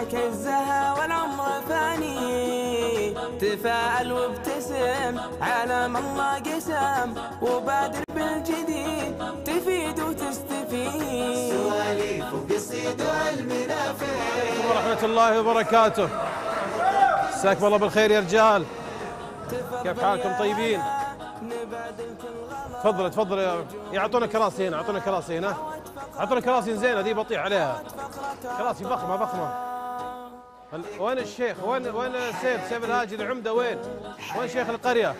روحك عزها والعمر فاني، تفاءل وابتسم على ما الله قسم، وبادر بالجديد تفيد وتستفيد. سواليف وقصيد وعلم نافع. ورحمة الله وبركاته. مساكم الله بالخير يا رجال، كيف حالكم؟ طيبين؟ تفضل تفضل، يعطونا كراسي هنا، اعطونا كراسي هنا، اعطونا كراسي زينه، دي بطيح عليها كراسي فخمه فخمه. وين الشيخ؟ وين سيف الهاجي العمده؟ وين شيخ القريه؟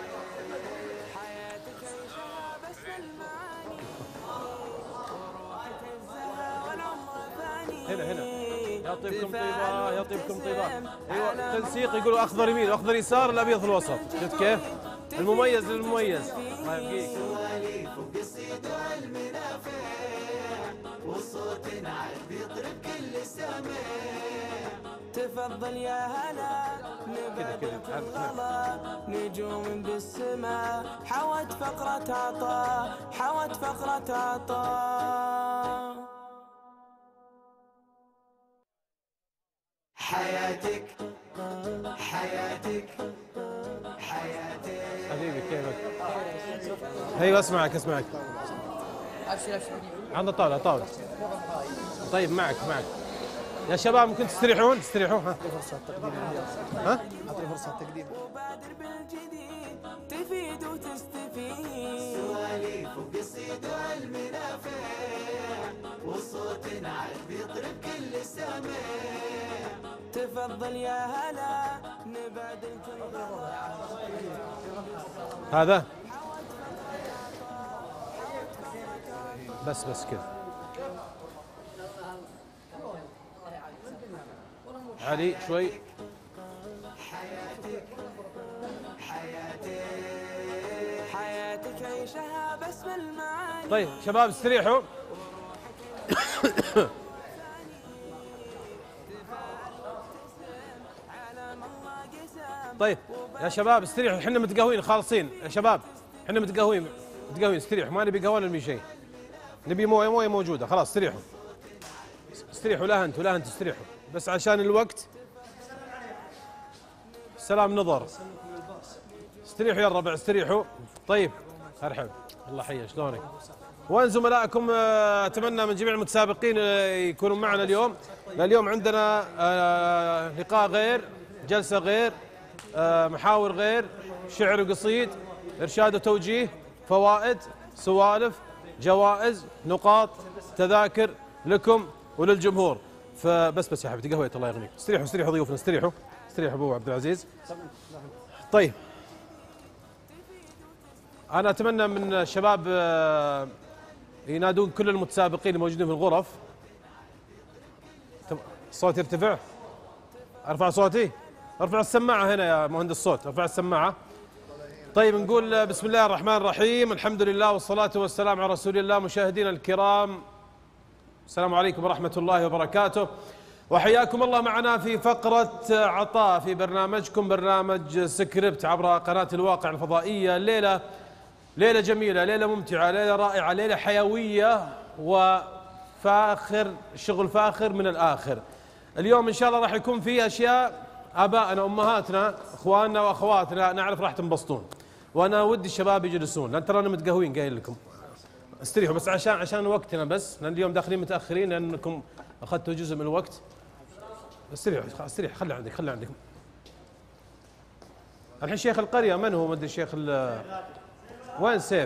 هنا يطيبكم طيبه، يطيبكم طيبه. ايوه تنسيق، يقولوا اخضر يمين واخضر يسار، الابيض في الوسط. شفت كيف؟ المميز للمميز. الله يبقيك. سواليف وقصيد وعلم نافع، وصوت عاد بيطرب كل سامع. تفضل يا هلا نبادر كل غلا، نجوم بالسماء حوت فقرة عطاء، حوت فقرة عطاء. حياتك حياتك حياتك. حبيبي كيفك؟ ايوه اسمعك. ابشر عند الطاوله. طيب معك يا شباب، ممكن تستريحون ها؟ اعطي فرصة تقديم. وبادر بالجديد تفيد وتستفيد. سواليف وقصيد وعلم نافع، وصوت عاد بيطرب كل سامع. تفضل يا هلا نبادر كل هذا بس كذا. علي شوي. حياتك عيشها بس بالمعاني. طيب شباب استريحوا. طيب يا شباب استريحوا، احنا متقهوين خالصين يا شباب، احنا متقهوين استريحوا، ما نبي قهوه ولا نبي شيء، نبي مويه موجوده. خلاص استريحوا لا انتوا استريحوا، بس عشان الوقت. سلام نظر، استريحوا يا الربع استريحوا. طيب ارحب، الله حيه، شلونك؟ وين زملائكم؟ اتمنى من جميع المتسابقين يكونوا معنا اليوم. اليوم عندنا لقاء غير، جلسه غير، محاور غير، شعر وقصيد، ارشاد وتوجيه، فوائد، سوالف، جوائز، نقاط، تذاكر لكم وللجمهور. فبس يا حبيبتي قهوه، الله يغنيك. استريحوا ضيوفنا، استريحوا ابو عبد العزيز. طيب انا اتمنى من الشباب ينادون كل المتسابقين الموجودين في الغرف. الصوت يرتفع؟ ارفع صوتي؟ ارفع السماعه هنا يا مهندس الصوت، ارفع السماعه. طيب نقول بسم الله الرحمن الرحيم، الحمد لله والصلاة والسلام على رسول الله. مشاهدينا الكرام السلام عليكم ورحمة الله وبركاته، وحياكم الله معنا في فقرة عطاء في برنامجكم، برنامج سكريبت عبر قناة الواقع الفضائية. ليلة جميلة، ليلة ممتعة، ليلة رائعة، ليلة حيوية وفاخر، شغل فاخر من الآخر. اليوم إن شاء الله راح يكون في أشياء آبائنا أمهاتنا إخواننا وأخواتنا نعرف راح تنبسطون، وأنا ودي الشباب يجلسون، لأن ترانا متقهوين قايل لكم. استريحوا بس عشان وقتنا، بس لأن اليوم داخلين متأخرين لأنكم أخذتوا جزء من الوقت. استريح، خلي عندك. الحين شيخ القرية من هو؟ مدري شيخ وين سيف؟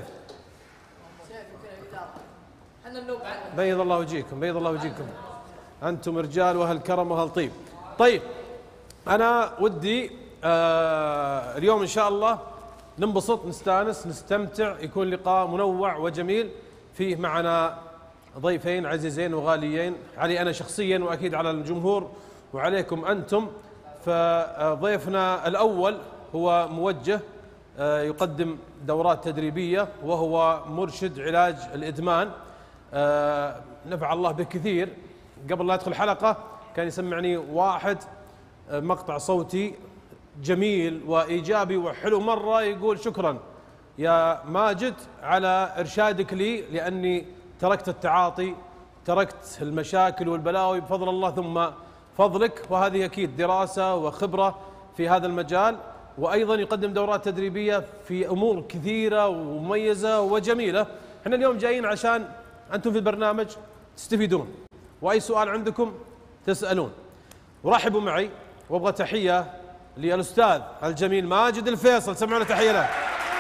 بيض الله وجيكم، أنتم رجال وأهل كرم وأهل طيب. طيب أنا ودي اليوم إن شاء الله ننبسط، نستانس، نستمتع، يكون لقاء منوع وجميل فيه معنا ضيفين عزيزين وغاليين علي أنا شخصيا، وأكيد على الجمهور وعليكم أنتم. فضيفنا الأول هو موجه يقدم دورات تدريبية، وهو مرشد علاج الإدمان، نفع الله به كثير. قبل لا أدخل الحلقة كان يسمعني واحد مقطع صوتي جميل وإيجابي وحلو مرة، يقول شكرا يا ماجد على إرشادك لي، لأني تركت التعاطي، تركت المشاكل والبلاوي بفضل الله ثم فضلك، وهذه أكيد دراسة وخبرة في هذا المجال، وأيضا يقدم دورات تدريبية في أمور كثيرة ومميزة وجميلة. احنا اليوم جايين عشان أنتم في البرنامج تستفيدون، وأي سؤال عندكم تسألون. ورحبوا معي، وابغى تحية للأستاذ الجميل ماجد الفيصل، سمعنا تحية له.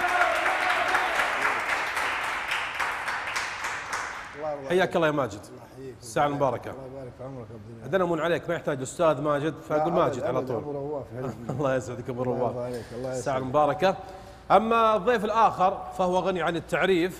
حياك الله يا ماجد، الساعة المباركة. الله يبارك في عمرك ابو الدنيا. عندنا مون عليك، ما يحتاج أستاذ ماجد، فأقول ماجد على أبو طول. رواف الله يسعدك أبو رواف، الله عليك، الله يسعدك. الساعة المباركة. أما الضيف الآخر فهو غني عن التعريف،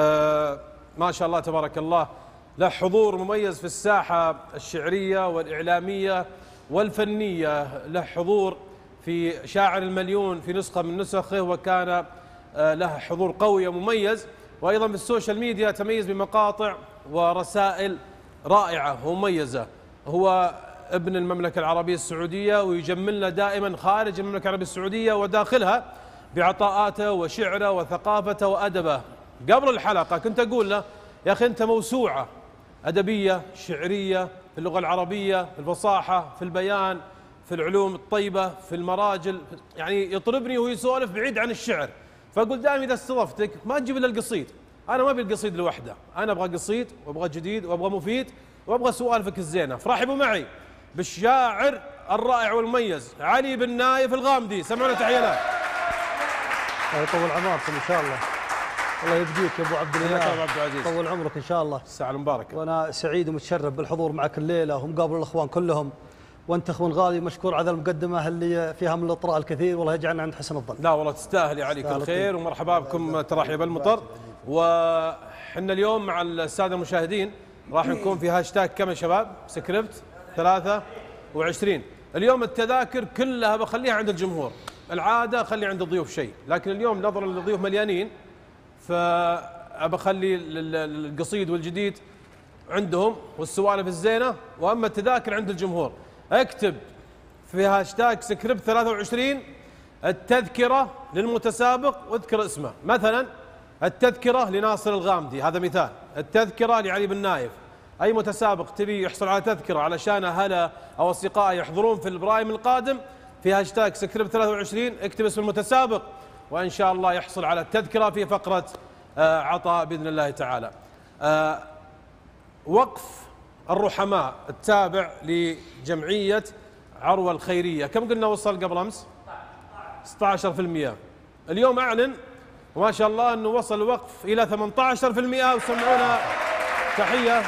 ما شاء الله تبارك الله، له حضور مميز في الساحة الشعرية والإعلامية والفنية، له حضور في شاعر المليون في نسخة من نسخه، وكان له حضور قوي ومميز، وأيضا في السوشيال ميديا تميز بمقاطع ورسائل رائعة ومميزة. هو ابن المملكة العربية السعودية، ويجملنا دائما خارج المملكة العربية السعودية وداخلها بعطاءاته وشعره وثقافته وأدبه. قبل الحلقة كنت أقول له يا أخي أنت موسوعة أدبية شعرية في اللغة العربية، في الفصاحة، في البيان، في العلوم الطيبة، في المراجل، يعني يطربني وهو يسولف بعيد عن الشعر. فأقول دائما إذا استضفتك ما تجيب إلا القصيد، أنا ما أبي القصيد لوحده، أنا أبغى قصيد وأبغى جديد وأبغى مفيد وأبغى سوالفك الزينة. فرحبوا معي بالشاعر الرائع والمميز علي بن نايف الغامدي، سمعنا تحية له. الله يطول عمركم ان شاء الله. الله يبقيك يا ابو عبد حياك الله الله، أبو عبد العزيز، طول عمرك ان شاء الله. الساعة المباركة. وانا سعيد ومتشرف بالحضور معك الليله ومقابل الاخوان كلهم، وانت اخوان غالي مشكور على المقدمه اللي فيها من الاطراء الكثير، والله يجعلنا عند حسن الظن. لا والله تستاهل يا علي كل خير، ومرحبا بكم ترحيب المطر. وحنا اليوم مع السادة المشاهدين راح نكون في هاشتاج كم يا شباب؟ سكريبت 23. اليوم التذاكر كلها بخليها عند الجمهور، العادة خلي عند الضيوف شيء، لكن اليوم نظرا للضيوف مليانين فبخلي القصيد والجديد عندهم والسوالف الزينة، وأما التذاكر عند الجمهور. اكتب في هاشتاج سكريبت 23 التذكرة للمتسابق واذكر اسمه، مثلا التذكرة لناصر الغامدي، هذا مثال، التذكرة لعلي بن نايف. أي متسابق تبي يحصل على تذكرة علشان أهله أو أصدقائه يحضرون في البرايم القادم، في هاشتاج سكريبت 23 اكتب اسم المتسابق، وإن شاء الله يحصل على التذكرة في فقرة عطاء بإذن الله تعالى. وقف الرحماء التابع لجمعية عروة الخيرية، كم قلنا وصل قبل أمس؟ 16%. اليوم أعلن وما شاء الله أنه وصل الوقف إلى 18%، وسمعونا تحية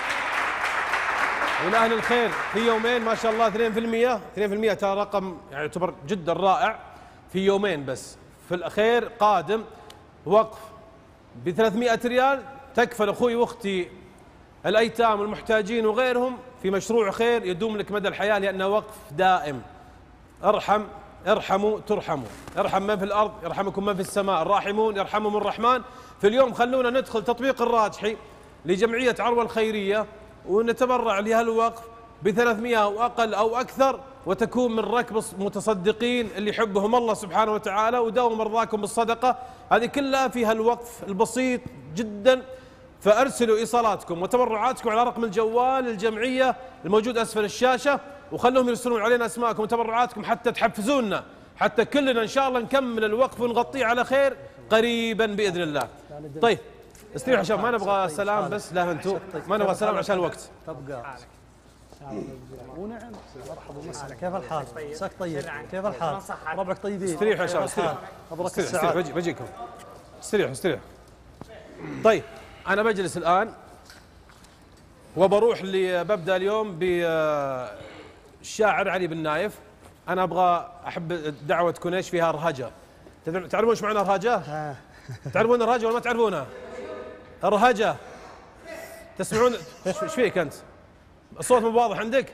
ولأهل الخير في يومين ما شاء الله 2%. 2% ترى رقم يعني يعتبر جدا رائع في يومين بس. في الأخير قادم وقف ب300 ريال تكفل أخوي وأختي الأيتام والمحتاجين وغيرهم في مشروع خير يدوم لك مدى الحياة، لأنه وقف دائم. ارحموا ترحموا، ارحم من في الأرض يرحمكم من في السماء، الراحمون يرحمهم الرحمن. في اليوم خلونا ندخل تطبيق الراجحي لجمعية عروة الخيرية ونتبرع لهالوقف ب300 أو أقل أو أكثر، وتكون من ركب المتصدقين اللي يحبهم الله سبحانه وتعالى، وداوم مرضاكم بالصدقة. هذه كلها في هالوقف البسيط جدا. فأرسلوا إيصالاتكم وتبرعاتكم على رقم الجوال الجمعية الموجود أسفل الشاشة، وخلوهم يرسلون علينا أسماءكم وتبرعاتكم حتى تحفزونا، حتى كلنا إن شاء الله نكمل الوقف ونغطيه على خير قريبا بإذن الله. طيب استريحوا يا شباب، ما نبغى سلام بس، لا انتم ما نبغى سلام عشان الوقت. تبقى ونعم، مرحبا ومسهلا، كيف الحال؟ عساك طيب، كيف الحال؟ ربعك طيبين؟ استريحوا يا شباب، استريحوا، ابرك السعادة. بجيكم، استريحوا. طيب أنا بجلس الآن وبروح ببدأ اليوم بالشاعر علي بن نايف. أنا أحب الدعوة تكون إيش فيها رهجة. تعرفون إيش معنى رهجة؟ تعرفون الرهجة ولا ما تعرفونها؟ الرهجة تسمعون إيش فيك أنت؟ الصوت مو واضح عندك؟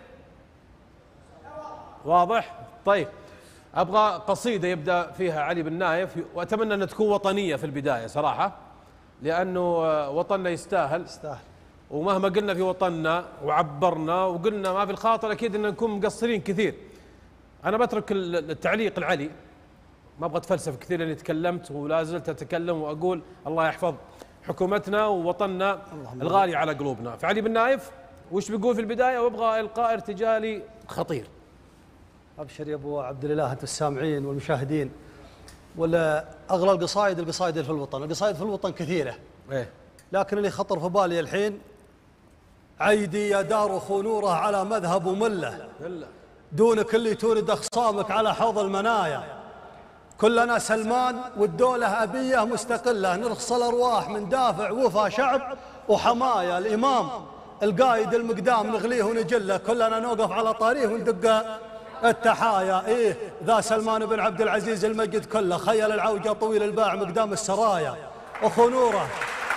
واضح؟ طيب أبغى قصيدة يبدأ فيها علي بن نايف، وأتمنى أن تكون وطنية في البداية صراحة، لأنه وطننا يستاهل. ومهما قلنا في وطننا وعبرنا وقلنا ما في الخاطر أكيد أن نكون مقصرين كثير. أنا بترك التعليق العلي، ما أبغى أتفلسف كثير لأني تكلمت ولا زلت أتكلم وأقول الله يحفظ حكومتنا ووطننا الغالي على قلوبنا. فعلي بن نايف وش بيقول في البداية؟ وابغى إلقاء ارتجالي خطير. ابشر يا ابو عبد الاله انت السامعين والمشاهدين. ولا اغلى القصائد اللي في الوطن، القصائد في الوطن كثيره. إيه. لكن اللي خطر في بالي الحين عيدي يا دار خنوره على مذهب ومله، دونك اللي تورد اخصامك على حوض المنايا. كلنا سلمان والدولة أبية مستقلة، نرخص الأرواح من دافع وفا شعب وحماية. الإمام القايد المقدام نغليه ونجله، كلنا نوقف على طريق وندق التحايا. إيه ذا سلمان بن عبد العزيز المجد كله، خيل العوجة طويل الباع مقدام السرايا وخنوره.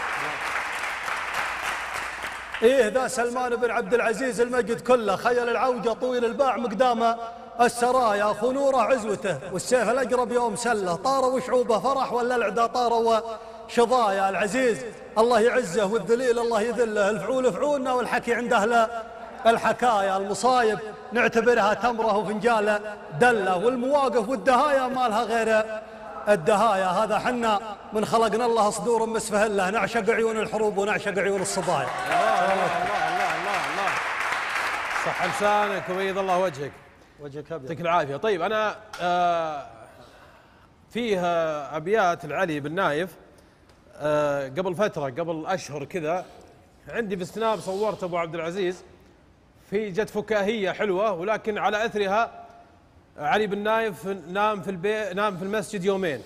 إيه ذا سلمان بن عبد العزيز المجد كله، خيل العوجة طويل الباع مقدام السرايا. خنوره عزوته والسيف الأقرب يوم سله، طاروا وشعوبه فرح ولا العدا طاروا شظايا. العزيز الله يعزه والذليل الله يذله، الفعول فعولنا والحكي عند أهل الحكايا. المصايب نعتبرها تمره وفنجاله دله، والمواقف والدهايا ما لها غير الدهايا. هذا حنا من خلقنا الله صدور مسفهله، نعشق عيون الحروب ونعشق عيون الصبايا. الله الله الله الله، صح لسانك وبيض الله وجهك. وجهك ابيض. يعطيك العافيه. طيب انا فيه ابيات العلي بن نايف قبل فتره، قبل اشهر كذا، عندي في السناب صورت ابو عبد العزيز، في جت فكاهيه حلوه، ولكن على اثرها علي بن نايف نام في المسجد يومين.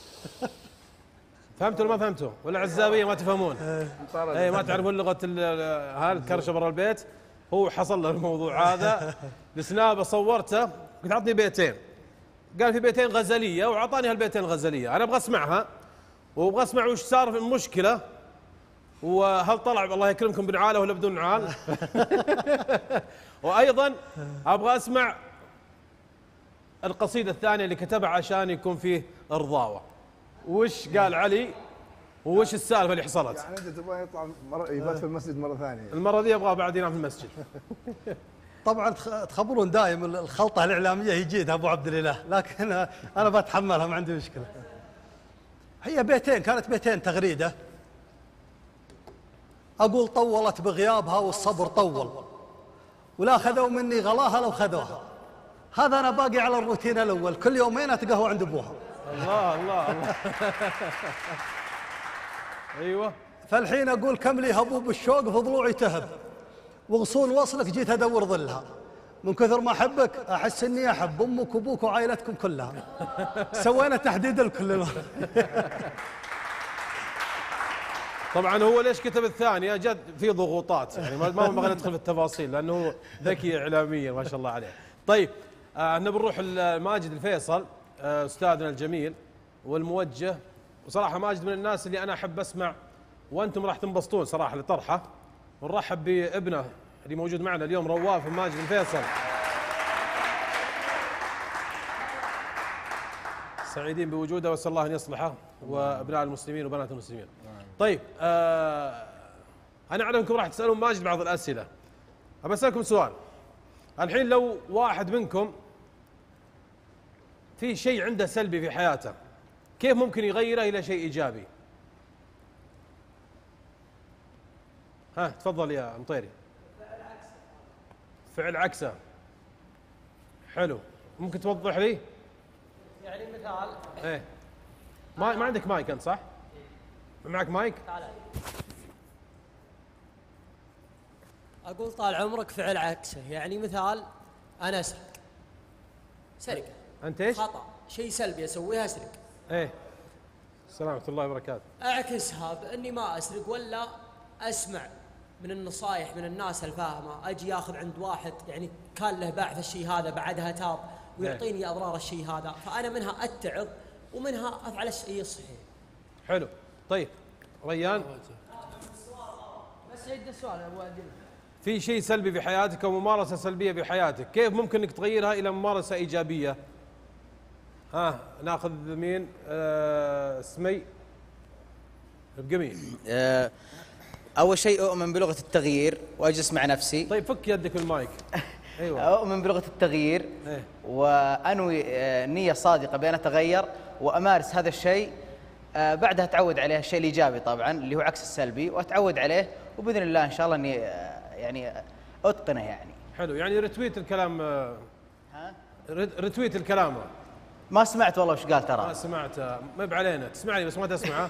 فهمتوا ولا ما فهمتوا؟ ولا عزابيه ما تفهمون؟ اي ما تعرفون لغه الكرشه برا البيت. هو حصل له الموضوع هذا. السناب صورته، قلت عطني بيتين، قال في بيتين غزليه، واعطاني هالبيتين غزليه. انا ابغى اسمعها وابغى اسمع وش صار في المشكله، وهل طلع الله يكرمكم بنعاله ولا بدون نعال. وايضا ابغى اسمع القصيده الثانيه اللي كتبها عشان يكون فيه ارضاوه. وش قال علي وش السالفه اللي حصلت؟ يعني انت تبغى يطلع يبات في المسجد مره ثانيه؟ المره دي ابغاه بعد ينام في المسجد. طبعا تخبرون دائم الخلطه الاعلاميه يجيدها ابو عبد الاله، لكن انا بتحملها ما عندي مشكله. هي بيتين، كانت بيتين تغريده. اقول طولت بغيابها والصبر طول، ولا خذوا مني غلاها لو خذوها. هذا انا باقي على الروتين الاول، كل يومين اتقهوى عند ابوها. الله الله الله. ايوه. فالحين اقول كم لي هبوب الشوق في ضلوعي تهب، وغصون وصلك جيت ادور ظلها. من كثر ما احبك احس اني احب امك وابوك وعائلتكم كلها. سوينا تحديد الكل. طبعا هو ليش كتب الثانيه؟ جد في ضغوطات، يعني ما بغى ندخل في التفاصيل لانه ذكي اعلاميا ما شاء الله عليه. طيب احنا بنروح لماجد الفيصل استاذنا الجميل والموجه. وصراحه ماجد من الناس اللي انا احب اسمع، وانتم راح تنبسطون صراحه لطرحه. ونرحب بابنه اللي موجود معنا اليوم، رواف ماجد الفيصل. سعيدين بوجوده، واسال الله ان يصلحه وابناء المسلمين وبنات المسلمين. طيب انا اعلم انكم راح تسالون ماجد بعض الاسئله. ابى اسالكم سؤال. الحين لو واحد منكم في شيء عنده سلبي في حياته، كيف ممكن يغيره الى شيء ايجابي؟ ها تفضل يا مطيري. فعل عكسه. حلو، ممكن توضح لي؟ يعني مثال. ايه ما عندك مايك انت صح؟ معك مايك؟ تعال. اقول طال عمرك فعل عكسه، يعني مثال انا اسرق. سرقه. انت ايش؟ خطا، شيء سلبي اسويها اسرق. ايه. السلام ورحمه الله وبركاته. اعكسها باني ما اسرق، ولا اسمع من النصائح من الناس الفاهمه، اجي اخذ عند واحد يعني كان له باع في الشيء هذا بعدها تاب ويعطيني اضرار الشيء هذا، فانا منها اتعظ ومنها افعل الشيء الصحيح. حلو. طيب ريان، بس عيد السؤال يا ابو عدل. في شيء سلبي في حياتك او ممارسه سلبيه في حياتك، كيف ممكن انك تغيرها الى ممارسه ايجابيه؟ ها ناخذ مين؟ سمي بقمي. أول شيء أؤمن بلغة التغيير وأجلس مع نفسي. طيب فك يدك من المايك. أيوة. أؤمن بلغة التغيير. إيه؟ وأنوي نية صادقة بأن أتغير وأمارس هذا الشيء. بعدها أتعود عليه الشيء الإيجابي طبعا اللي هو عكس السلبي، وأتعود عليه، وبإذن الله إن شاء الله أني يعني اتقنه يعني. حلو، يعني رتويت الكلام. رتويت الكلام. ما سمعت والله وش قال ترى. ما سمعت، ما بعلينا، تسمعني بس ما تسمعه.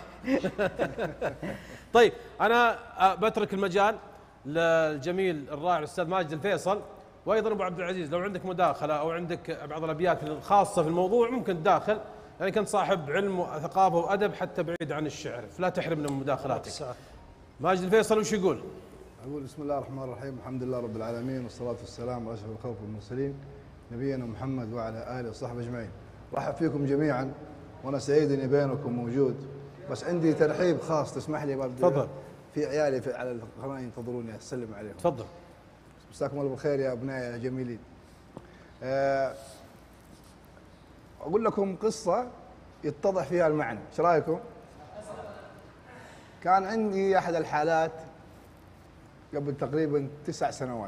طيب انا بترك المجال للجميل الرائع الاستاذ ماجد الفيصل، وايضا ابو عبد العزيز لو عندك مداخله او عندك بعض الابيات الخاصه في الموضوع ممكن تداخل، يعني كنت صاحب علم وثقافه وادب حتى بعيد عن الشعر، فلا تحرمنا من مداخلاتك. ماجد الفيصل وش يقول؟ أقول بسم الله الرحمن الرحيم، الحمد لله رب العالمين، والصلاة والسلام على أشرف الخلق والمرسلين نبينا محمد وعلى آله وصحبه أجمعين. رحب فيكم جميعا، وأنا سعيد إني بينكم موجود، بس عندي ترحيب خاص تسمح لي ببدأ. تفضل. في عيالي على القناة ينتظروني أسلم عليهم. تفضل. مساكم الله بالخير يا أبنائي يا جميلين. أقول لكم قصة يتضح فيها المعنى، إيش رأيكم؟ كان عندي أحد الحالات قبل تقريبا 9 سنوات،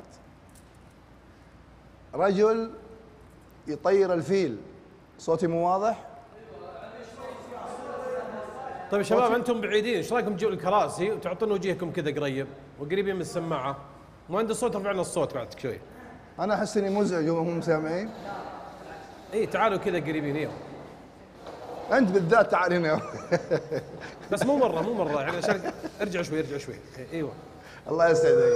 رجل يطير الفيل. صوتي مو واضح؟ طيب يا شباب انتم بعيدين، ايش رايكم تجوا الكراسي وتعطون وجيهكم كذا قريب وقريبين من السماعه؟ مو عند الصوت رفعنا الصوت بعد شوي. أنا أحس إني مزعج وهم سامعين. اي تعالوا كذا قريبين. ايوه أنت بالذات تعال هنا. بس مو مره يعني عشان ارجع شوي. ايوه الله يسعدك.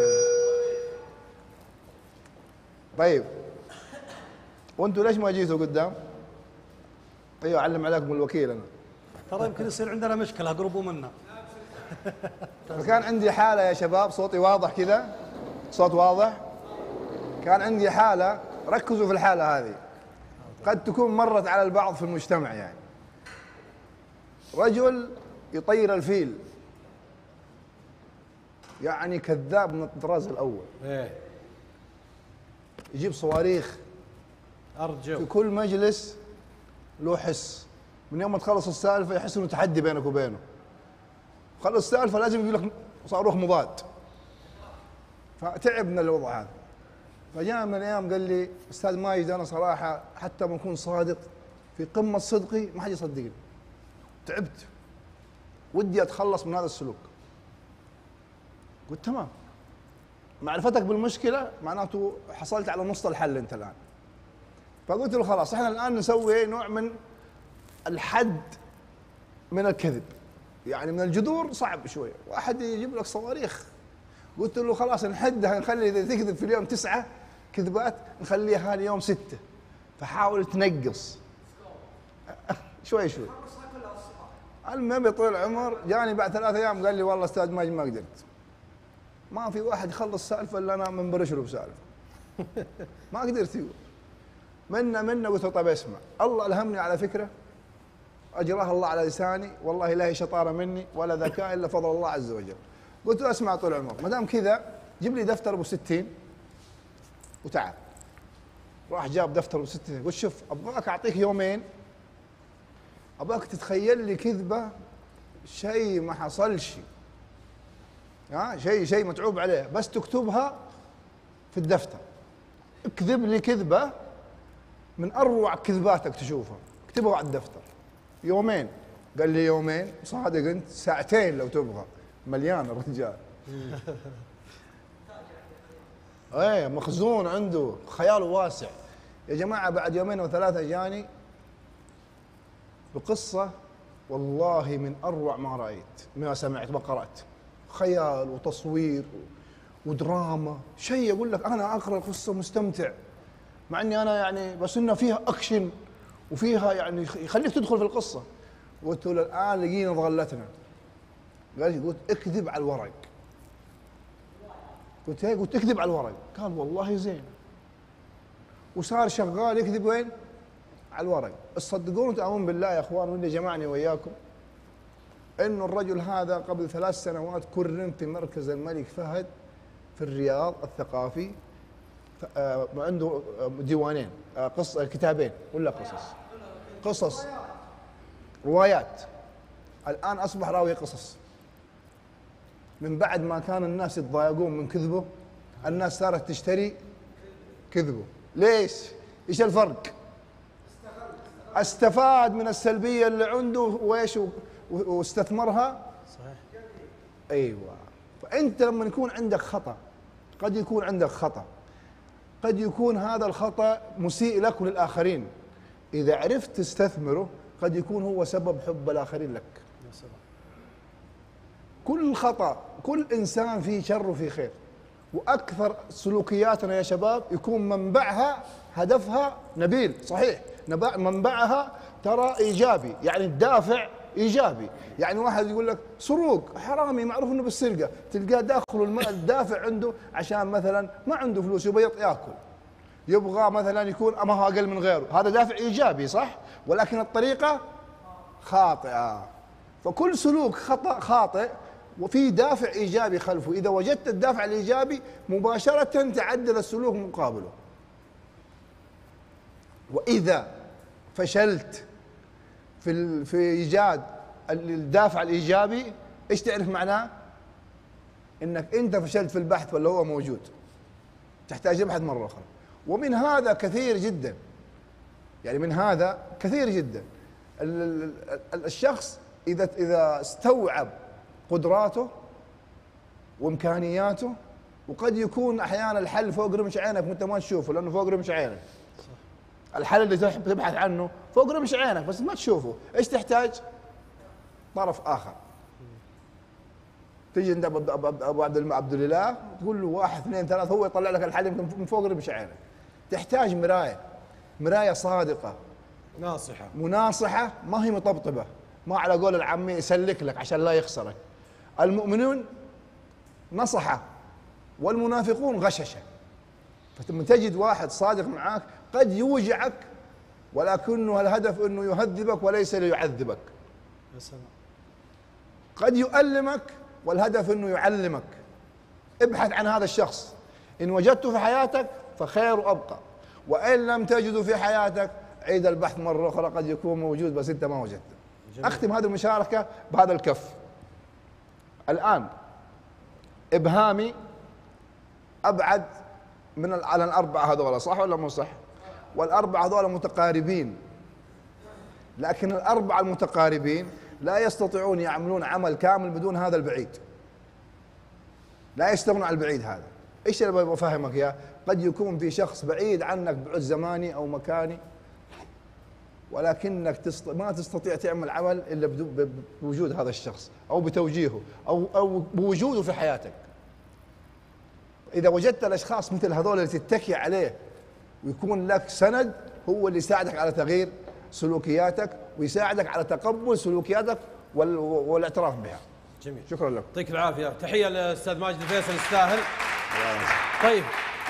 طيب وانتم ليش ما جيتوا قدام؟ ايوه اعلم عليكم الوكيل انا. ترى يمكن يصير عندنا مشكله، قربوا منا. فكان عندي حاله يا شباب، صوتي واضح كذا؟ صوت واضح؟ كان عندي حاله، ركزوا في الحاله هذه، قد تكون مرت على البعض في المجتمع. يعني رجل يطير الفيل، يعني كذاب من الطراز الاول. ايه يجيب صواريخ ارجو في كل مجلس، له حس. من يوم ما تخلص السالفه يحس انه تحدي بينك وبينه. خلص السالفه لازم يقول لك صاروخ مضاد. فتعب من الوضع هذا. فجاء من الايام قال لي استاذ ماجد انا صراحه حتى ما اكون صادق في قمه صدقي ما حد يصدقني. تعبت، ودي اتخلص من هذا السلوك. قلت تمام، معرفتك بالمشكله معناته حصلت على نص الحل انت الان. فقلت له خلاص احنا الان نسوي نوع من الحد من الكذب، يعني من الجذور صعب شويه، واحد يجيب لك صواريخ. قلت له خلاص نحدها، نخلي اذا تكذب في اليوم 9 كذبات نخليها اليوم 6، فحاول تنقص شوي. المهم يطول العمر جاني بعد 3 ايام قال لي والله استاذ ماجد ما قدرت، ما في واحد يخلص سالفه الا انا منبرش له بسالفه. ما قدرت. يقول منا قلت له طيب اسمع، الله الهمني على فكره اجراها الله على لساني، والله لا هي شطاره مني ولا ذكاء الا فضل الله عز وجل. قلت له اسمع طول العمر، ما دام كذا جيب لي دفتر ابو 60 وتعال. راح جاب دفتر ابو 60. قلت شوف ابغاك اعطيك يومين، ابغاك تتخيل لي كذبه شيء ما حصلش، شيء متعوب عليه، بس تكتبها في الدفتر. اكذب لي كذبه من اروع كذباتك تشوفها، اكتبها على الدفتر. يومين. قال لي يومين؟ صادق انت؟ 2 ساعة لو تبغى. مليان الرجال. ايه مخزون عنده، خياله واسع. يا جماعه بعد 2 أو 3 جاني بقصه والله من اروع ما رايت، ما سمعت وقرات. خيال وتصوير ودراما، شيء اقول لك انا اقرا القصه مستمتع، مع اني انا يعني بس انه فيها اكشن وفيها يعني يخليك تدخل في القصه. قلت له الان لقينا ضغلتنا. قلت اكذب على الورق. قلت اكذب على الورق. قال والله زين. وصار شغال يكذب وين؟ على الورق. تصدقون وتؤمنون بالله يا اخوان واللي جمعني وياكم انه الرجل هذا قبل 3 سنوات كرم في مركز الملك فهد في الرياض الثقافي. عنده ديوانين، كتابين ولا قصص روايات. الان اصبح راوي قصص. من بعد ما كان الناس يتضايقون من كذبه، الناس صارت تشتري كذبه. ليش؟ ايش الفرق؟ استفاد من السلبيه اللي عنده وايش واستثمرها. صحيح. ايوه. فانت لما يكون عندك خطا قد يكون عندك خطأ، قد يكون هذا الخطأ مسيء لك وللآخرين، إذا عرفت تستثمره قد يكون هو سبب حب الآخرين لك. كل خطأ، كل إنسان فيه شر وفيه خير، وأكثر سلوكياتنا يا شباب يكون منبعها هدفها نبيل صحيح، منبعها ترى إيجابي، يعني الدافع إيجابي. يعني واحد يقول لك سروق حرامي معروف إنه بالسرقة، تلقاه داخل الدافع عنده عشان مثلا ما عنده فلوس يبغى ياكل، يبغى مثلا يكون ما هو أقل من غيره، هذا دافع إيجابي صح، ولكن الطريقة خاطئة. فكل سلوك خاطئ وفي دافع إيجابي خلفه، إذا وجدت الدافع الإيجابي مباشرة تعدل السلوك مقابله. وإذا فشلت في إيجاد الدافع الإيجابي، إيش تعرف معناه؟ إنك أنت فشلت في البحث ولا هو موجود، تحتاج تبحث مرة أخرى. ومن هذا كثير جدا، يعني من هذا كثير جدا الشخص إذا استوعب قدراته وإمكانياته، وقد يكون أحيانا الحل فوق رمش عينك وأنت ما تشوفه لأنه فوق رمش عينك. الحل اللي تبحث عنه فوق رمش عينك بس ما تشوفه، ايش تحتاج؟ طرف اخر. تجي عند ابو عبد الاله تقول له 1 2 3 هو يطلع لك الحل من فوق رمش عينك. تحتاج مرايه صادقه ناصحه مناصحه، ما هي مطبطبه، ما على قول العامي يسلك لك عشان لا يخسرك. المؤمنون نصحه والمنافقون غششه. فلما تجد واحد صادق معاك قد يوجعك ولكنه الهدف انه يهذبك وليس ليعذبك. قد يؤلمك والهدف انه يعلمك. ابحث عن هذا الشخص، ان وجدته في حياتك فخير وابقى، وان لم تجده في حياتك عيد البحث مره اخرى، قد يكون موجود بس انت ما وجدته. اختم هذه المشاركه بهذا الكف. الان ابهامي ابعد من على الأربعة هذول، صح ولا مو صح؟ والأربعة هذول متقاربين، لكن الأربعة المتقاربين لا يستطيعون يعملون عمل كامل بدون هذا البعيد، لا يستغنوا عن البعيد هذا. إيش اللي بفهمك إياه؟ قد يكون في شخص بعيد عنك بعد زماني أو مكاني، ولكنك ما تستطيع تعمل عمل إلا بوجود هذا الشخص أو بتوجيهه أو بوجوده في حياتك. إذا وجدت الأشخاص مثل هذول اللي تتكي عليه ويكون لك سند، هو اللي يساعدك على تغيير سلوكياتك ويساعدك على تقبل سلوكياتك والاعتراف بها. جميل، شكرا لك. يعطيك العافية. تحية للأستاذ ماجد الفيصل، يستاهل. طيب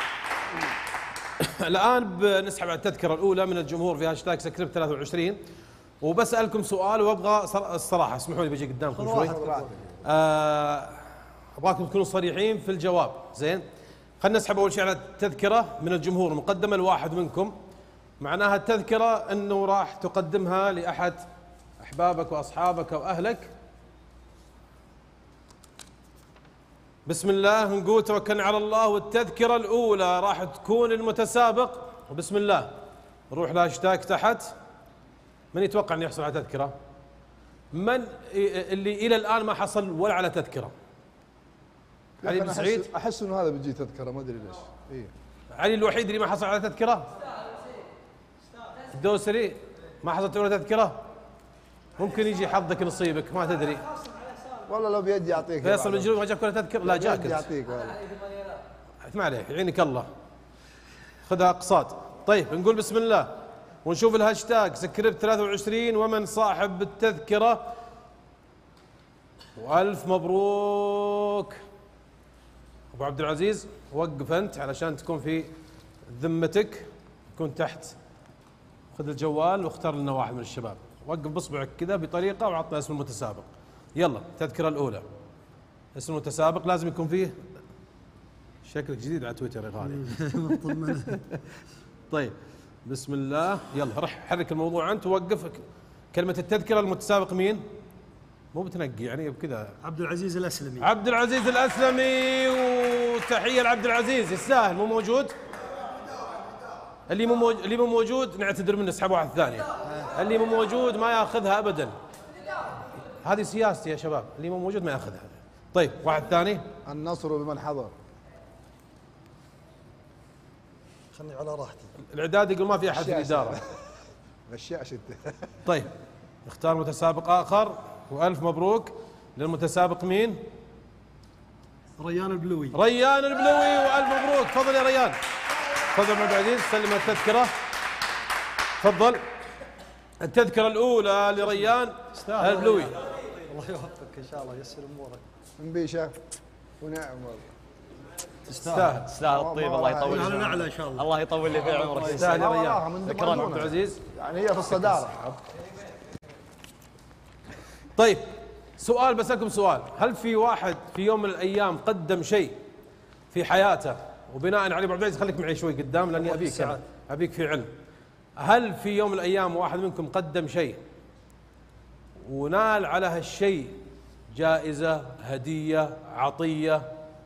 الآن بنسحب على التذكرة الأولى من الجمهور في هاشتاج سكريبت 23، وبسألكم سؤال وأبغى الصراحة، اسمحوا لي بيجي قدامكم شوي. ابغاكم تكونوا صريحين في الجواب. زين، خلينا نسحب اول شيء على التذكره من الجمهور مقدمه لواحد منكم. معناها التذكره انه راح تقدمها لاحد احبابك واصحابك واهلك. بسم الله، نقول توكلنا على الله. والتذكره الاولى راح تكون المتسابق، وبسم الله نروح لهاشتاج تحت. من يتوقع ان يحصل على تذكره؟ من اللي الى الان ما حصل ولا على تذكره؟ علي بن سعيد. احس انه هذا بيجي تذكره، ما ادري ليش. إيه؟ علي الوحيد اللي ما حصل على تذكره. الدوسري ما حصلت ولا تذكره. ممكن يجي حظك نصيبك ما تدري. والله لو بيدي يعطيك. فيصل بن جلول ما جاك ولا تذكره؟ لا جاك. يعطيك والله. ما عليه، يعينك الله. خذها اقساط. طيب نقول بسم الله ونشوف الهاشتاج سكريبت 23 ومن صاحب التذكره. والف مبروك ابو عبد العزيز. وقف انت علشان تكون في ذمتك، تكون تحت. خذ الجوال واختار لنا واحد من الشباب. وقف باصبعك كذا بطريقه وعطنا اسم المتسابق. يلا التذكره الاولى. اسم المتسابق لازم يكون فيه. شكلك جديد على تويتر يا غالي. طيب بسم الله، يلا رح حرك الموضوع انت ووقف. كلمه التذكره المتسابق مين؟ مو بتنقي يعني بكذا. عبد العزيز الأسلمي. عبد العزيز الأسلمي، وتحية لعبد العزيز. يستاهل. مو موجود؟ اللي مو موجود نعتذر منه، نسحب واحد ثاني. اللي مو موجود ما ياخذها ابدا. هذه سياستي يا شباب، اللي مو موجود ما ياخذها. طيب واحد ثاني. النصر بمن حضر. خلني على راحتي. الاعداد يقول ما في احد في الاداره. غشاش انت. طيب نختار متسابق اخر والف مبروك للمتسابق مين؟ ريان البلوي. ريان البلوي والف مبروك. تفضل يا ريان. تفضل عبد العزيز سلم التذكره. تفضل. التذكره الاولى لريان البلوي. الله يوفقك ان شاء الله ييسر امورك. مبيشه ونعم والله. تستاهل. تستاهل الطيب. الله يطول على لي نعلة ان شاء الله. الله يطول لي في عمرك. تستاهل يا ريان. من شكرا دون عبد العزيز. يعني هي في الصداره. طيب سؤال بسألكم سؤال، هل في واحد في يوم من الايام قدم شيء في حياته وبناء عليه ابو عبد العزيز خليك معي شوي قدام لاني ابيك أنا. ابيك في علم. هل في يوم من الايام واحد منكم قدم شيء ونال على هالشيء جائزة، هدية، عطية؟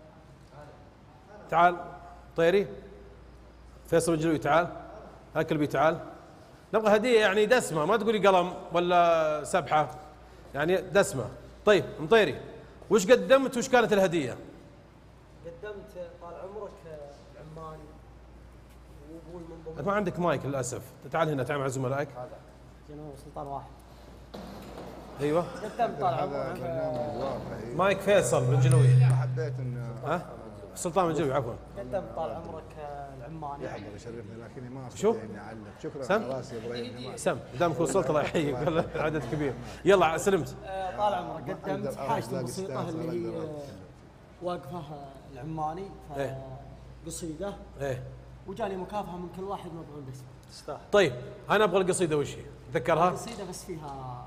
تعال طيري. فيصل الجلوي تعال. هاكلبي تعال. نبغى هدية يعني دسمة، ما تقولي قلم ولا سبحة، يعني دسمة. طيب مطيري وش قدمت وش كانت الهدية؟ قدمت طال عمرك العماني وابوي من ضمن. ما عندك مايك للأسف. تعال هنا تعال مع زملائك. جنوب سلطان واحد. ايوه قدمت طال عمرك مايك فيصل بن جلوي. حبيت ان ها سلطان بن جلوي عفوا. قدمت طال عمرك العماني. يحضر يشرفني لكني ما شو؟ استطيع اني اعلق. شكرا سم؟ على راسي يا ابراهيم. سم دامك وصلت الله يحييك والله عدد كبير. يلا سلمت. طال عمرك قدمت حاجة بسيطة اللي هي واقفة العماني إيه. قصيدة ايه وجاني مكافأة من كل واحد مضمون باسمه. تستاهل. طيب انا ابغى القصيدة وش هي؟ تذكرها؟ قصيدة بس فيها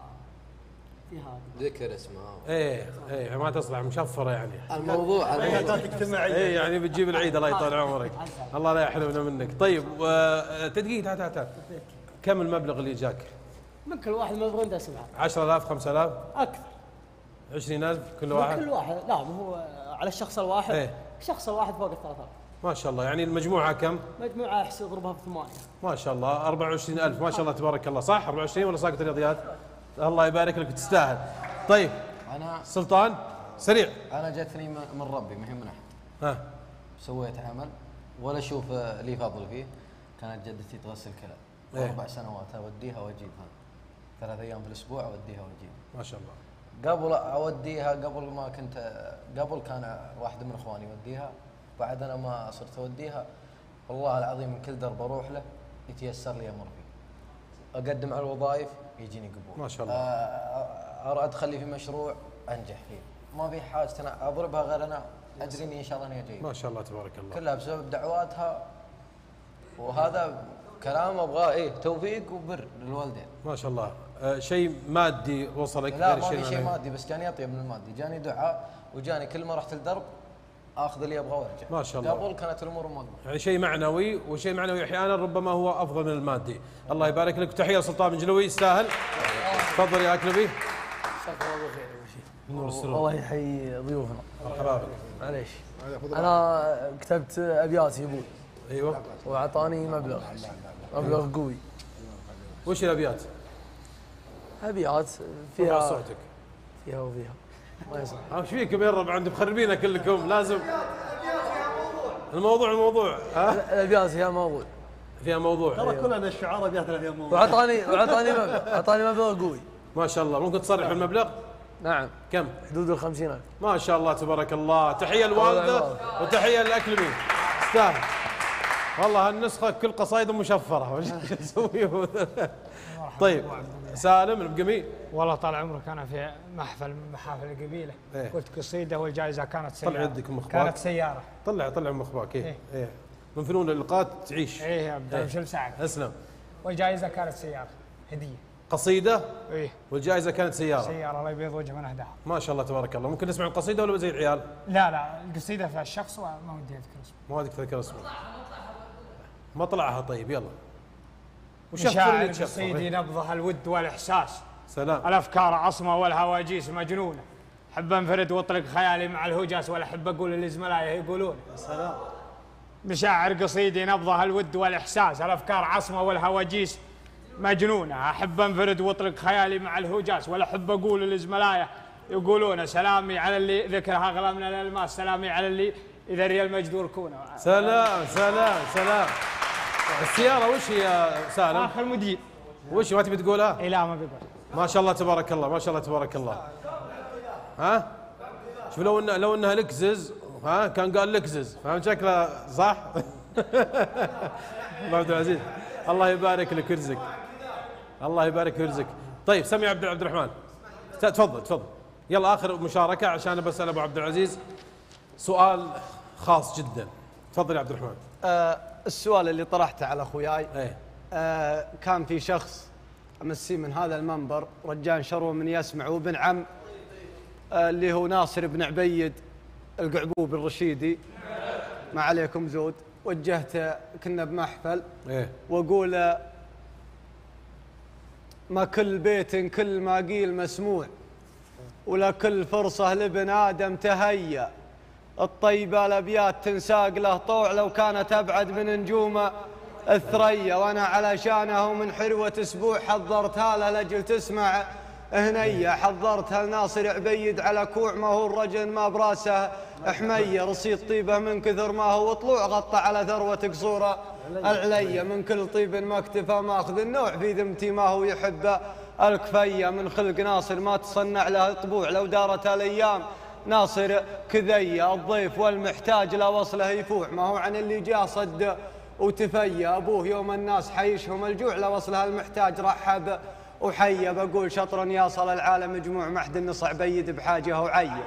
ذكر اسمها. ايه ما تصلح مشفرة يعني. الموضوع علاقات اجتماعية. ايه يعني بتجيب العيد الله يطول عمرك. الله لا يحرمنا منك. طيب تدقيق تعال كم المبلغ اللي جاك؟ من كل واحد مضمون باسمه. 10,000 5,000 أكثر. 20,000 كل من واحد؟ كل واحد لا ما هو على الشخص الواحد. إيه. الشخص الواحد فوق 3,000. ما شاء الله. يعني المجموعة كم؟ مجموعة احسب اضربها في 8. ما شاء الله 24,000 ما شاء الله تبارك الله. صح 24 ولا ساقط الرياضيات؟ الله يبارك لك تستاهل. طيب انا سلطان سريع. انا جتني من ربي ما هي من احد. ها سويت عمل ولا اشوف لي فضل فيه. كانت جدتي تغسل كلى إيه. 4 سنوات اوديها واجيبها 3 ايام في الاسبوع اوديها واجيبها. ما شاء الله. قبل اوديها قبل كان واحد من اخواني يوديها. بعد انا ما صرت اوديها والله العظيم من كل درب اروح له يتيسر لي امر فيه. اقدم على الوظائف يجيني قبول. ما شاء الله. ادخل لي في مشروع انجح فيه. ما في حاجه انا اضربها غير انا اجريني ان شاء الله اني اجيب. ما شاء الله تبارك الله. كلها بسبب دعواتها. وهذا كلام ابغاه توفيق وبر للوالدين. ما شاء الله. شيء مادي وصلك؟ لا غير ما في الشيء شيء المعنوي؟ مادي بس جاني اطيب من المادي. جاني دعاء وجاني كل ما رحت الدرب اخذ اللي ابغاه وارجع. ما شاء الله. قبل كانت الامور مقبوله. يعني شيء معنوي، وشيء معنوي احيانا ربما هو افضل من المادي. الله يبارك لك. وتحيه لسلطان بن جلوي يستاهل. تفضل يا اكلبي. نور السرور. الله يحيي ضيوفنا. مرحبا بك. معليش انا كتبت ابيات يا ابوي ايوه واعطاني مبلغ قوي. وش الابيات؟ ابيات ارفع فيها صوتك. فيها وفيها ما يصح. ايش فيكم يا رب عند مخربينه كلكم لازم الموضوع ها الابيات فيها موضوع. فيها موضوع. ترى كلنا الشعار ابياتنا فيها موضوع. واعطاني مبلغ قوي. ما شاء الله. ممكن تصرح بالمبلغ؟ نعم كم؟ حدود ال 50,000. ما شاء الله تبارك الله. تحيه الوالده وتحيه للاكلبي. تستاهل والله. هالنسخه كل قصايد مشفره وش نسوي؟ طيب سالم البقمي. والله طال عمرك انا في محفل من محافل القبيله. إيه؟ قلت قصيده والجائزه كانت سياره. طلع يدك ام اخباك. كانت سياره. طلع ام اخباك. ايه من فنون اللقاء تعيش. ايه يا عبد الله سعد. اسلم. والجائزه كانت سياره هديه. قصيده. ايه والجائزه كانت سياره. الله يبيض وجه من اهداها. ما شاء الله تبارك الله. ممكن نسمع القصيده ولا زي العيال؟ لا القصيده في الشخص وما ودي اذكر اسمه. ما ودك تذكر اسمه. مطلعها طيب يلا. مشاعر قصيدي نبضها الود والاحساس. سلام. الافكار عصمه والهواجيس مجنونه. احب انفرد واطلق خيالي مع الهجاس ولا احب اقول اللي زملائي يقولون. سلام. مشاعر قصيدي نبضها الود والاحساس. الافكار عصمه والهواجيس مجنونه. احب انفرد واطلق خيالي مع الهجاس ولا احب اقول اللي زملائي يقولون. سلامي على اللي ذكرها اغلى من الالماس. سلامي على اللي اذا ريال مجد وركونه. سلام. السيارة وش هي يا سالم؟ اخر موديل. وش ما تبي تقولها؟ اي لا ما بيقول. ما شاء الله تبارك الله، ما شاء الله تبارك الله. ها؟ شوف لو انها لكزز، ها كان قال لكزز، فهمت شكله صح؟ ابو عبد العزيز الله يبارك لك ويرزقك. الله يبارك ويرزقك. طيب سمي عبد الرحمن. تفضل. يلا اخر مشاركة عشان بسأل ابو عبد العزيز سؤال خاص جدا. تفضل يا عبد الرحمن. السؤال اللي طرحته على اخوياي ايه كان في شخص امسيه من هذا المنبر، رجال شروه من يسمع، وابن عم اللي هو ناصر بن عبيد القعبوب الرشيدي، ما عليكم زود. وجهته كنا بمحفل واقول ما كل بيت كل ما قيل مسموع، ولا كل فرصة لابن آدم تهيأ. الطيبة الأبيات تنساق له طوع لو كانت أبعد من نجوم الثريا. وأنا علشانه من حروة أسبوع حضرتها له لأجل تسمع هنية. حضرتها لناصر عبيد على كوع، ما هو الرجل ما براسه حمية. رصيد طيبة من كثر ما هو طلوع غطى على ثروة قصورة العليا. من كل طيب ما اكتفى ماخذ النوع في ذمتي ما هو يحب الكفية. من خلق ناصر ما تصنع له طبوع لو دارت الأيام ناصر كذية. الضيف والمحتاج لا وصله يفوع، ما هو عن اللي جاء صد وتفيا. أبوه يوم الناس حيشهم الجوع لا وصلها المحتاج رحب وحيا. بقول شطرا ياصل العالم مجموع محد النصع بيد بحاجه وعيا.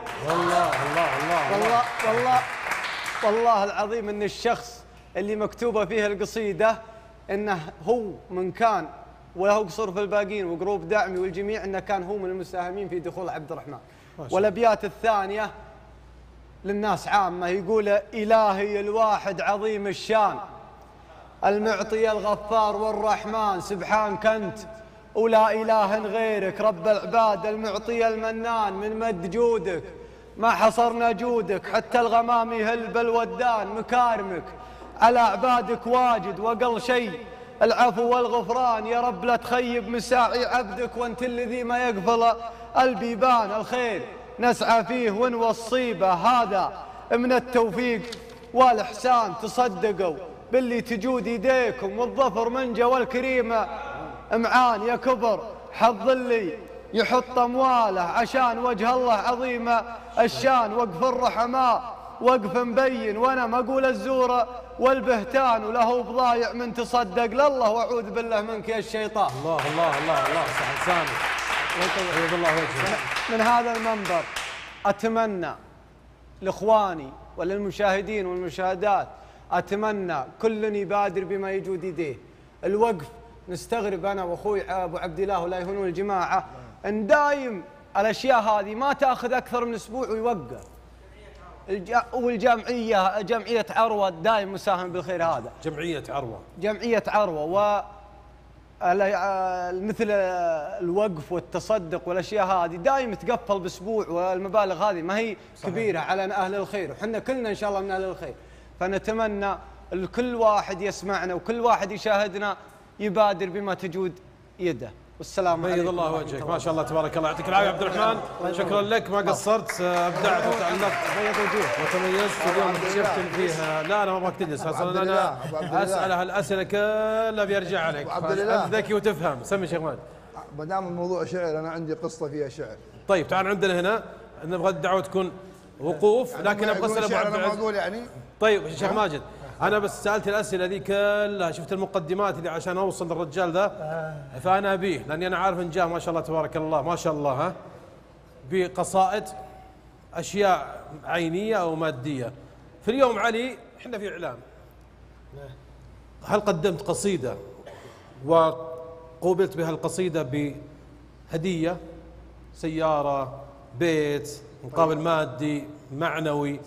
والله العظيم ان الشخص اللي مكتوبه فيه القصيده انه هو من كان وله قصور في الباقين وقروب دعمي والجميع، انه كان هو من المساهمين في دخول عبد الرحمن. والابيات الثانيه للناس عامه يقول الهي الواحد عظيم الشان، المعطي الغفار والرحمن، سبحانك أنت ولا إله غيرك، رب العباد المعطي المنان. من مد جودك ما حصرنا جودك، حتى الغمام يهل بالودان. مكارمك على عبادك واجد وقل شيء العفو والغفران. يا رب لا تخيب مساعي عبدك، وانت الذي ما يقفل البيبان. الخير نسعى فيه ونوصي به، هذا من التوفيق والإحسان. تصدقوا باللي تجود يديكم، والظفر من جوا الكريم معان. يا كبر حظ اللي يحط امواله عشان وجه الله عظيم الشان. وقف الرحماء وقف مبين، وانا ما اقول الزور والبهتان. وله بضايع من تصدق لله، واعوذ بالله منك يا الشيطان. الله الله الله الله صح لسانك. طيب الله وجهك. من هذا المنبر اتمنى لاخواني وللمشاهدين والمشاهدات، اتمنى كل يبادر بما يجود يديه. الوقف نستغرب انا واخوي ابو عبد الله ولا يهونون الجماعه ان دايم الاشياء هذه ما تاخذ اكثر من اسبوع ويوقف. جمعيه عروه دايم مساهم بالخير. هذا جمعيه عروه و مثل الوقف والتصدق والاشياء هذه دايم تقفل باسبوع، والمبالغ هذه ما هي كبيره على اهل الخير، وحنا كلنا ان شاء الله من اهل الخير. فنتمنى كل واحد يسمعنا وكل واحد يشاهدنا يبادر بما تجود يده. والسلام عليكم. بيض الله وجهك، ما شاء الله تبارك الله. يعطيك العافيه عبد الرحمن، شكرا لك، ما قصرت، ابدعت وتألقت وتميزت اليوم. اكتشفت فيها. لا انا ما ابغاك تجلس، اصلا انا اسال هالاسئله كلها بيرجع عليك. انت ذكي وتفهم. سمي شيخ مالك. ما دام الموضوع شعر انا عندي قصه فيها شعر. طيب تعال عندنا هنا نبغى الدعوه تكون وقوف، لكن ابغى اسال ابو عبد العزيز. اقول يعني. طيب شيخ ماجد، أنا بس سألت الأسئلة ذي كلها، شفت المقدمات اللي عشان أوصل للرجال ذا، فأنا أبيه لأني أنا عارف إن جاء ما شاء الله تبارك الله ما شاء الله، ها، بقصائد أشياء عينية أو مادية. في اليوم علي إحنا في إعلام، هل قدمت قصيدة وقوبلت بها القصيدة بهدية، سيارة، بيت، مقابل مادي، معنوي؟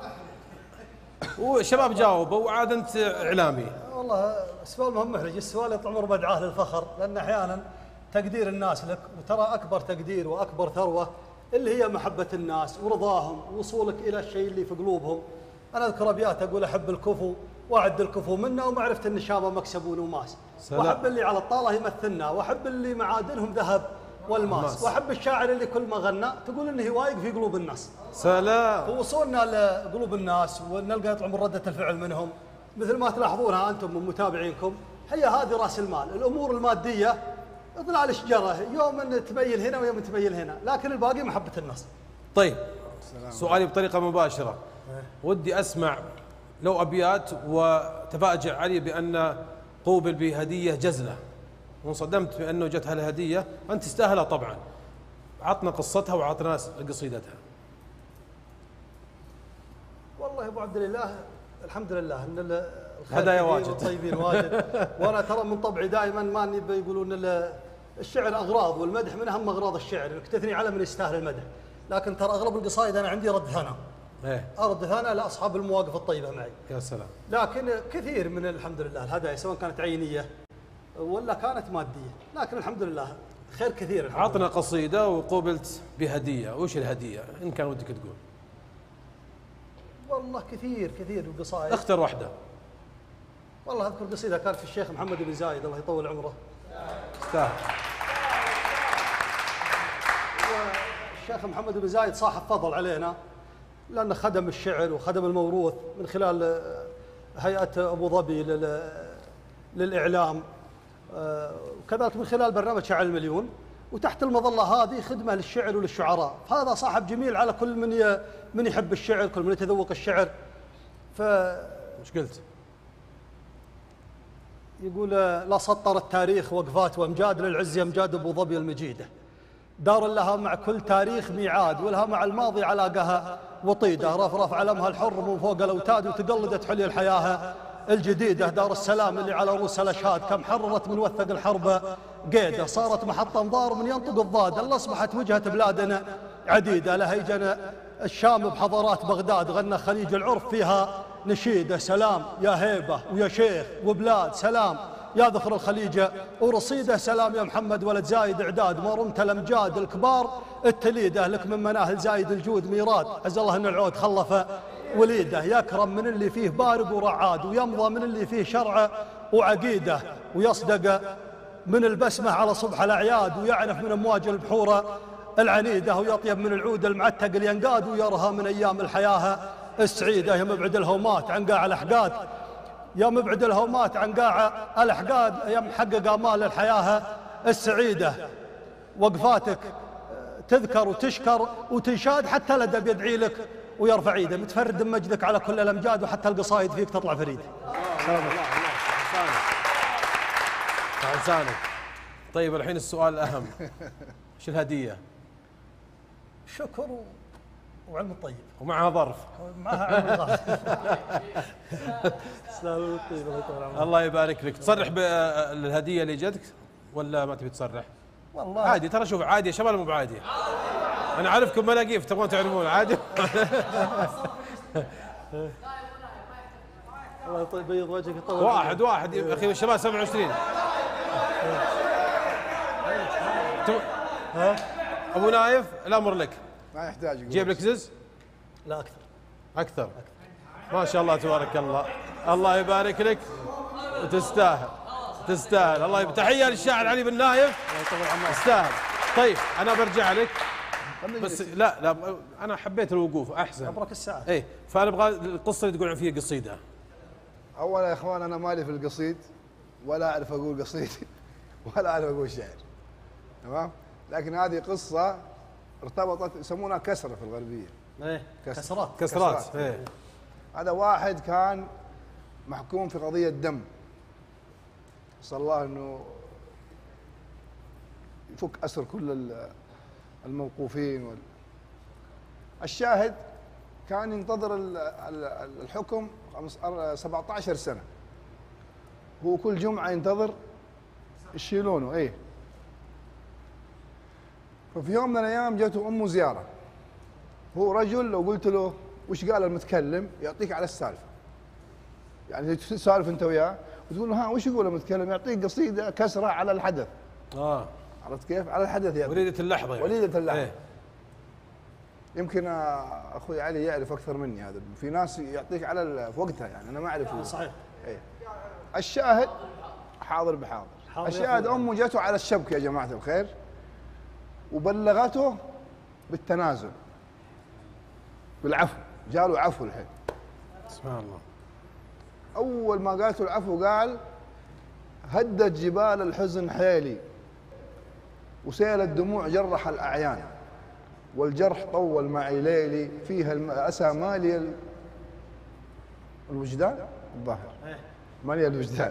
والشباب جاوبوا وعاد انت اعلامي. والله السؤال مهم محرج، السؤال يطول عمر بدعاه للفخر، لان احيانا تقدير الناس لك، وترى اكبر تقدير واكبر ثروه اللي هي محبه الناس ورضاهم ووصولك الى الشيء اللي في قلوبهم. انا اذكر ابيات اقول احب الكفو واعد الكفو منا، ومعرفه النشامه مكسب ونماس، واحب اللي على الطاله يمثلنا، واحب اللي معادنهم ذهب والماس، واحب الشاعر اللي كل ما غنى تقول انه وايق في قلوب الناس. سلام. ووصولنا لقلوب الناس ونلقى يطلع من رده الفعل منهم، مثل ما تلاحظونها انتم من متابعينكم، هي هذه راس المال. الامور الماديه ظلال الشجره، يوم ان تبين هنا ويوم تبين هنا، لكن الباقي محبه الناس. طيب سؤالي بطريقه مباشره، ودي اسمع لو ابيات وتفاجأ علي بان قوبل بهديه جزله، وانصدمت بانه جتها الهديه، انت تستاهلها طبعا. عطنا قصتها وعطنا قصيدتها. والله يا ابو عبد الله الحمد لله ان الخير هدايا كثير واجد. والطيبين واجد. وانا ترى من طبعي دائما ما نبي يقولون الشعر اغراض، والمدح من اهم اغراض الشعر، انك تثني على من يستاهل المدح. لكن ترى اغلب القصائد انا عندي رد ثناء. ارد ثناء لاصحاب المواقف الطيبه معي. يا سلام. لكن كثير من الحمد لله الهدايا سواء كانت عينيه ولا كانت ماديه، لكن الحمد لله خير كثير الحمد عطنا لله. قصيده وقوبلت بهديه، وش الهديه ان كان ودك تقول؟ والله كثير القصائد. اختر واحده. والله اذكر قصيده كانت في الشيخ محمد بن زايد الله يطول عمره. استاهل. الشيخ محمد بن زايد صاحب فضل علينا، لأنه خدم الشعر وخدم الموروث من خلال هيئة أبو ظبي للإعلام، وكذلك من خلال برنامج شاعر المليون، وتحت المظلة هذه خدمة للشعر وللشعراء. فهذا صاحب جميل على كل من يحب الشعر، كل من يتذوق الشعر. وش قلت؟ يقول لا سطر التاريخ وقفات وامجاد للعز امجاد ابو ظبي المجيده، دار لها مع كل تاريخ ميعاد، ولها مع الماضي علاقها وطيده، رفرف علمها الحر من فوق الاوتاد، وتقلدت حلي الحياه الجديده. دار السلام اللي على رؤوس الاشهاد، كم حررت من وثق الحرب قيده، صارت محط انظار من ينطق الضاد، اللي اصبحت وجهه بلادنا عديده. لهيجنا الشام بحضارات بغداد، غنى خليج العرف فيها نشيده. سلام يا هيبه ويا شيخ وبلاد، سلام يا ذخر الخليج ورصيده، سلام يا محمد ولد زايد اعداد، ما رمت الامجاد الكبار التليده، لك من مناهل زايد الجود ميراد، عز الله ان العود خلف وليده. يكرم من اللي فيه بارق ورعاد، ويمضى من اللي فيه شرع وعقيده، ويصدق من البسمه على صبح الاعياد، ويعنف من امواج البحور العنيده، ويطيب من العود المعتق اللي ينقاد، ويرها من ايام الحياه السعيده. يا مبعد الهومات عن قاع الاحقاد، يا مبعد الهومات عن قاع الاحقاد، يا محقق امال الحياه السعيده. وقفاتك تذكر وتشكر وتنشاد، حتى الادب يدعي لك ويرفع ايده. متفرد بمجدك على كل الامجاد، وحتى القصايد فيك تطلع فريده. لسانك. طيب الحين السؤال الاهم، ايش الهديه؟ شكر وعلم الطيب، ومعها ظرف. معها علم الظرف. الله يبارك لك. تصرح بالهديه اللي جتك ولا ما تبي تصرح؟ والله عادي، ترى شوف عادي يا شباب مو بعاديه. انا عارفكم ملاقيف تبغون تعرفون عادي. الله يبيض وجهك يطول. واحد يا اخي الشباب 27. ابو نايف الامر لك. ما يحتاج. جيب لك زز؟ لا اكثر. ما شاء الله تبارك الله. الله يبارك لك وتستاهل. الله تحيه للشاعر علي بن نايف. تستاهل. طيب انا برجع لك بس لا انا حبيت الوقوف احسن. عبرك الساعه. ايه فانا ابغى القصه اللي تقولون فيها قصيده. اولا يا اخوان انا مالي في القصيد، ولا اعرف اقول قصيد ولا اعرف اقول شعر، تمام؟ لكن هذه قصه ارتبطت، يسمونها كسره في الغربيه. ايه كسرات. ايه هذا واحد كان محكوم في قضيه دم، نسال الله انه يفك اسر كل الموقوفين الشاهد كان ينتظر الحكم 17 سنه، هو كل جمعه ينتظر يشيلونه. ايه ففي يوم من الايام جاته امه زياره، هو رجل لو قلت له وش قال المتكلم يعطيك على السالفه، يعني تسالف انت وياه وتقول له ها وش يقول المتكلم، يعطيك قصيده كسره على الحدث. عرفت كيف؟ على الحدث يعني وليده اللحظه يعني. وليده اللحظه. إيه؟ يمكن اخوي علي يعرف اكثر مني، هذا في ناس يعطيك على في وقتها، يعني انا ما اعرف. صحيح. ايه الشاهد حاضر بحاضر. الشاهد امه جاته على الشبك يا جماعه الخير، وبلغته بالتنازل بالعفو، جاله عفو الحين. سبحان الله. اول ما قالت له العفو قال هدت جبال الحزن حيلي وسيل الدموع جرح الاعيان والجرح طول معي ليلي فيها الاسى مالي الوجدان الظاهر مالي الوجدان.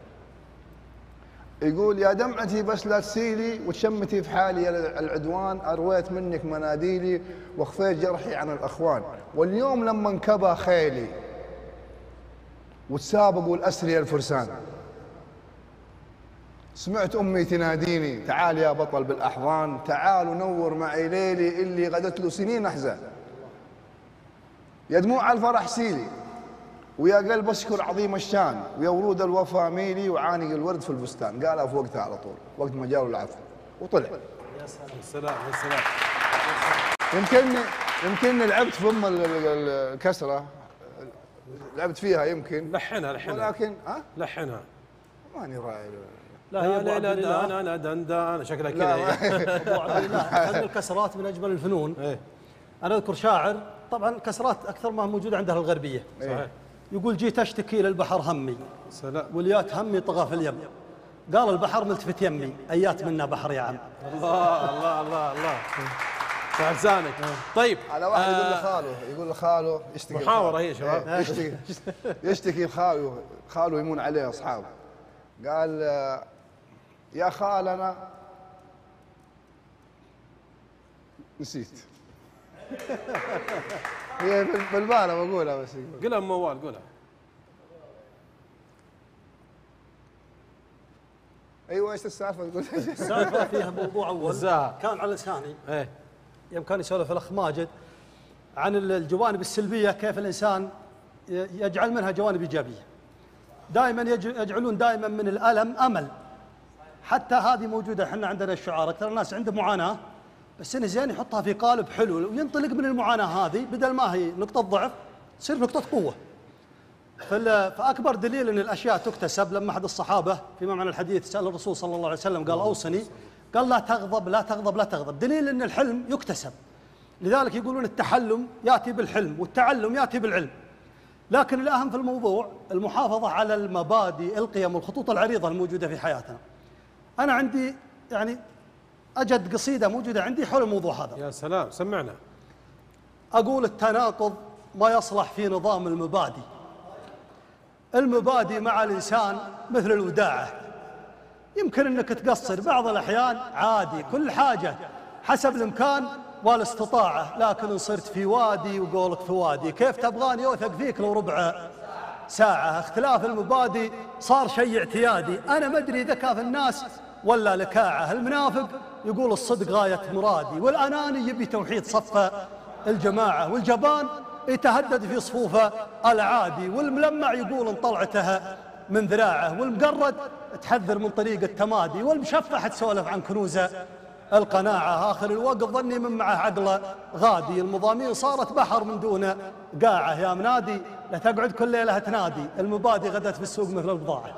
يقول يا دمعتي بس لا تسيلي وتشمتي في حالي العدوان ارويت منك مناديلي واخفيت جرحي عن الاخوان واليوم لما انكبى خيلي وتسابقوا الاسري الفرسان سمعت امي تناديني تعال يا بطل بالاحضان تعال ونور معي ليلي اللي غدت له سنين احزان يا دموع الفرح سيلي ويا قلب اشكر عظيم الشان ويا ورود الوفا ميلي وعانق الورد في البستان. قالها في وقتها على طول وقت ما جاله العفو وطلع. يا سلام يا سلام. يمكن لعبت في ام الكسره لعبت فيها يمكن لحنها ولكن لحنها ماني راعي. لا هي ابو عبد الله انا دندان شكلها كذا. ابو عبد الله احد الكسرات من اجمل الفنون. انا اذكر شاعر طبعا الكسرات اكثر ما موجوده عندها الغربيه. صحيح. يقول جيت اشتكي للبحر همي سلام واليات همي طغى في اليم قال البحر ملتفت يمي ايات منا بحر يا عم. الله الله الله الله صح لسانك. طيب على واحد يقول لخاله يشتكي محاورة هي شباب يشتكي خاله يمون عليه اصحابه قال يا خال انا نسيت. هي بالبالة بقولها بس قولها موال قولها. ايوه ايش السالفه تقول؟ السالفه فيها موضوع اول كان على لساني يوم كان يسولف الاخ ماجد عن الجوانب السلبيه كيف الانسان يجعل منها جوانب ايجابيه. دائما يجعلون دائما من الالم امل. حتى هذه موجوده احنا عندنا الشعراء اكثر الناس عنده معاناه بس انه زين يحطها في قالب حلو وينطلق من المعاناه هذه بدل ما هي نقطه ضعف تصير نقطه قوه. فاكبر دليل ان الاشياء تكتسب لما احد الصحابه فيما معنى الحديث سال الرسول صلى الله عليه وسلم قال اوصني قال لا تغضب لا تغضب لا تغضب. دليل ان الحلم يكتسب. لذلك يقولون التحلم ياتي بالحلم والتعلم ياتي بالعلم. لكن الاهم في الموضوع المحافظه على المبادئ القيم والخطوط العريضه الموجوده في حياتنا. انا عندي يعني أجد قصيدة موجودة عندي حول الموضوع هذا. يا سلام سمعنا. أقول التناقض ما يصلح في نظام المبادئ. المبادئ مع الإنسان مثل الوداعة يمكن أنك تقصر بعض الأحيان عادي كل حاجة حسب الإمكان والاستطاعة لكن إن صرت في وادي وقولك في وادي كيف تبغاني أوثق فيك لو ربع ساعة. اختلاف المبادئ صار شيء اعتيادي. أنا ما أدري إذا كان في الناس ولا لكاعة. المنافق يقول الصدق غاية مرادي والأناني يبي توحيد صف الجماعة والجبان يتهدد في صفوفه العادي والملمع يقول ان طلعته من ذراعه والمقرد تحذر من طريق التمادي والمشفح تسولف عن كنوز القناعة. آخر الوقت ظني من معه عقله غادي. المضامين صارت بحر من دون قاعة يا منادي لا تقعد كل ليلة تنادي. المبادئ غدت في السوق مثل البضاعة.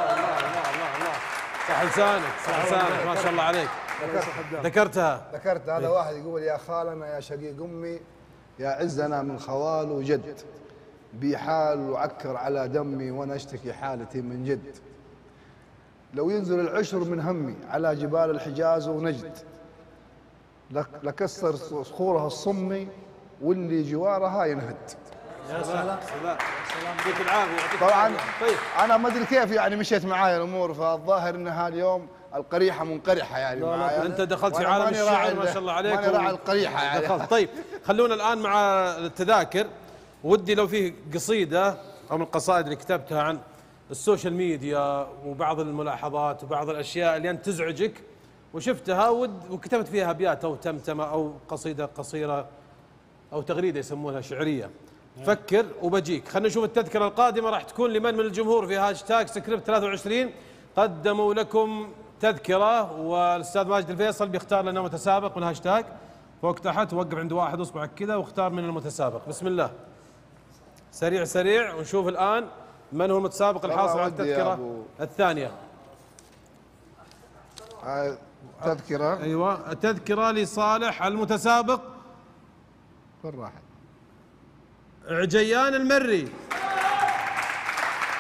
صح لسانك صح لسانك ما شاء الله عليك. ذكرت هذا واحد يقول يا خالنا يا شقيق امي يا عزنا من خوال وجد بي حال وعكر على دمي وانا اشتكي حالتي من جد. لو ينزل العشر من همي على جبال الحجاز ونجد لكسر صخورها الصمي واللي جوارها ينهد. يا سلام يعطيك العافيه. طبعا طيب انا ما ادري كيف يعني مشيت معايا الامور فالظاهر انها اليوم القريحه منقرحه يعني معايا. انت دخلت في عالم الشعر ما شاء الله عليك. ماني راعي القريحه يعني دخلت. طيب خلونا الان مع التذاكر. ودي لو فيه قصيده او من القصائد اللي كتبتها عن السوشيال ميديا وبعض الملاحظات وبعض الاشياء اللي انت تزعجك وشفتها وكتبت فيها ابيات او تمتمه او قصيده قصيره او تغريده يسمونها شعريه. فكر وبجيك. خلينا نشوف التذكره القادمه راح تكون لمن من الجمهور في هاشتاج سكريبت 23. قدموا لكم تذكره والاستاذ ماجد الفيصل بيختار لنا متسابق من هاشتاج فوق تحت. وقف عند واحد اصبعك كذا واختار من المتسابق. بسم الله سريع سريع ونشوف الان من هو المتسابق الحاصل على التذكره الثانيه. تذكره ايوه التذكره لصالح المتسابق بالراحه عجيان المري.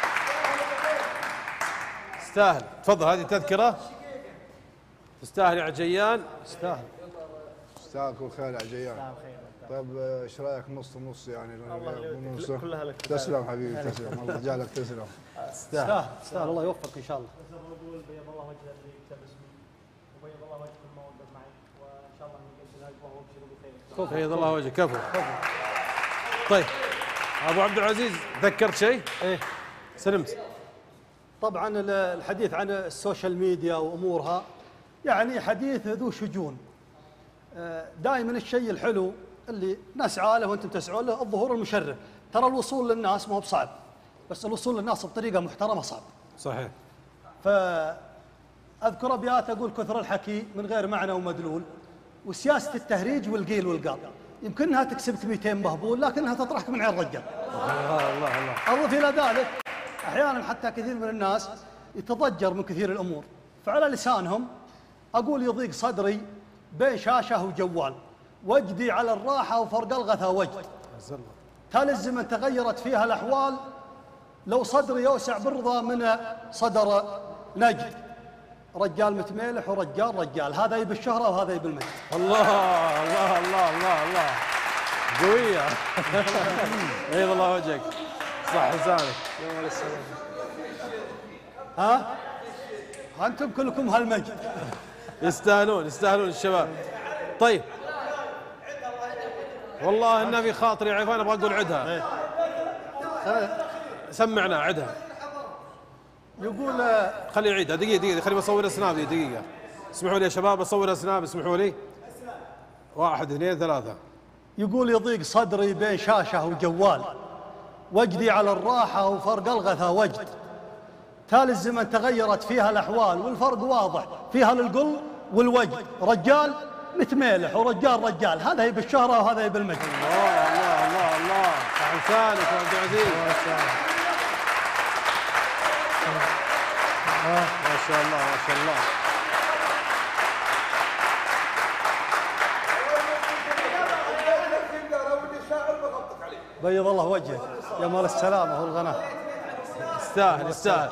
تستاهل. تفضل هذه تذكرة تستاهل يا عجيان. تستاهل. تستاهل كل خير يا عجيان. طيب ايش رايك نص ونص يعني؟ كلها لك. تسلم حبيبي تسلم، الله جعلك تسلم. تستاهل تستاهل، الله يوفقك ان شاء الله. بقول بيض الله وجه اللي كتب اسمي، وبيض الله وجهكم ما وقف معي، وان شاء الله نقبل الهجوه وابشروا بخير. بيض الله وجهك. كفو. طيب ابو عبد العزيز تذكرت شيء؟ ايه سلمت. طبعا الحديث عن السوشيال ميديا وامورها يعني حديث ذو شجون. دائما الشيء الحلو اللي نسعى له وانتم تسعون له الظهور المشرف. ترى الوصول للناس ما هو بصعب، بس الوصول للناس بطريقه محترمه صعب. صحيح. فاذكر ابيات اقول كثر الحكي من غير معنى ومدلول، وسياسه التهريج والقيل والقال يمكنها تكسبك 200 مهبول لكنها تطرحك من عين رجال. الله الله الله. اضف الى ذلك احيانا حتى كثير من الناس يتضجر من كثير الامور، فعلى لسانهم اقول يضيق صدري بين شاشه وجوال، وجدي على الراحه وفرق الغثى وجد. تالي الزمن تغيرت فيها الاحوال، لو صدري يوسع بالرضا من صدر نجد. رجال متميلح ورجال رجال، هذا يبي الشهره وهذا يبي المجد. الله الله الله الله الله. قويه. بيض الله وجهك. صح لسانك. ها انتم كلكم هالمجد. يستاهلون يستاهلون الشباب. طيب والله إن في خاطري عفان ابغى اقول عدها. سمعنا عدها. يقول خلي يعيدها دقيقه خلي بصور اسناب دقيقه. اسمحوا لي يا شباب اصور اسناب، اسمحوا لي. 1 2 3. يقول يضيق صدري بين شاشه وجوال، وجدي على الراحه وفرق الغثى وجد. تالي الزمن تغيرت فيها الاحوال والفرق واضح فيها للقل والوجد. رجال متميلح ورجال رجال، هذا يبي الشهره وهذا يبي المجد. الله الله الله الله. لسانك يا عبد العزيز. ما شاء الله ما شاء الله. بيض الله وجهك يا مال السلامه والغناء. يستاهل يستاهل.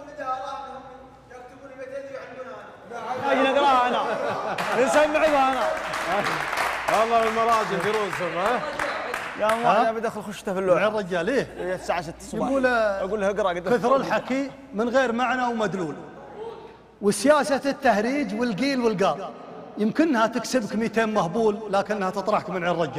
اجي نقراها انا نسمعها انا. والله المراجل في رؤوسهم. ها يا ما انا بدخل خشته في اللوحه. مع الرجال ايه الساعه 6 الصبح يقول اقول له اقرا كثر الحكي من غير معنى ومدلول، وسياسه التهريج والقيل والقال يمكنها تكسبك 200 مهبول لكنها تطرحك من عين الرجال.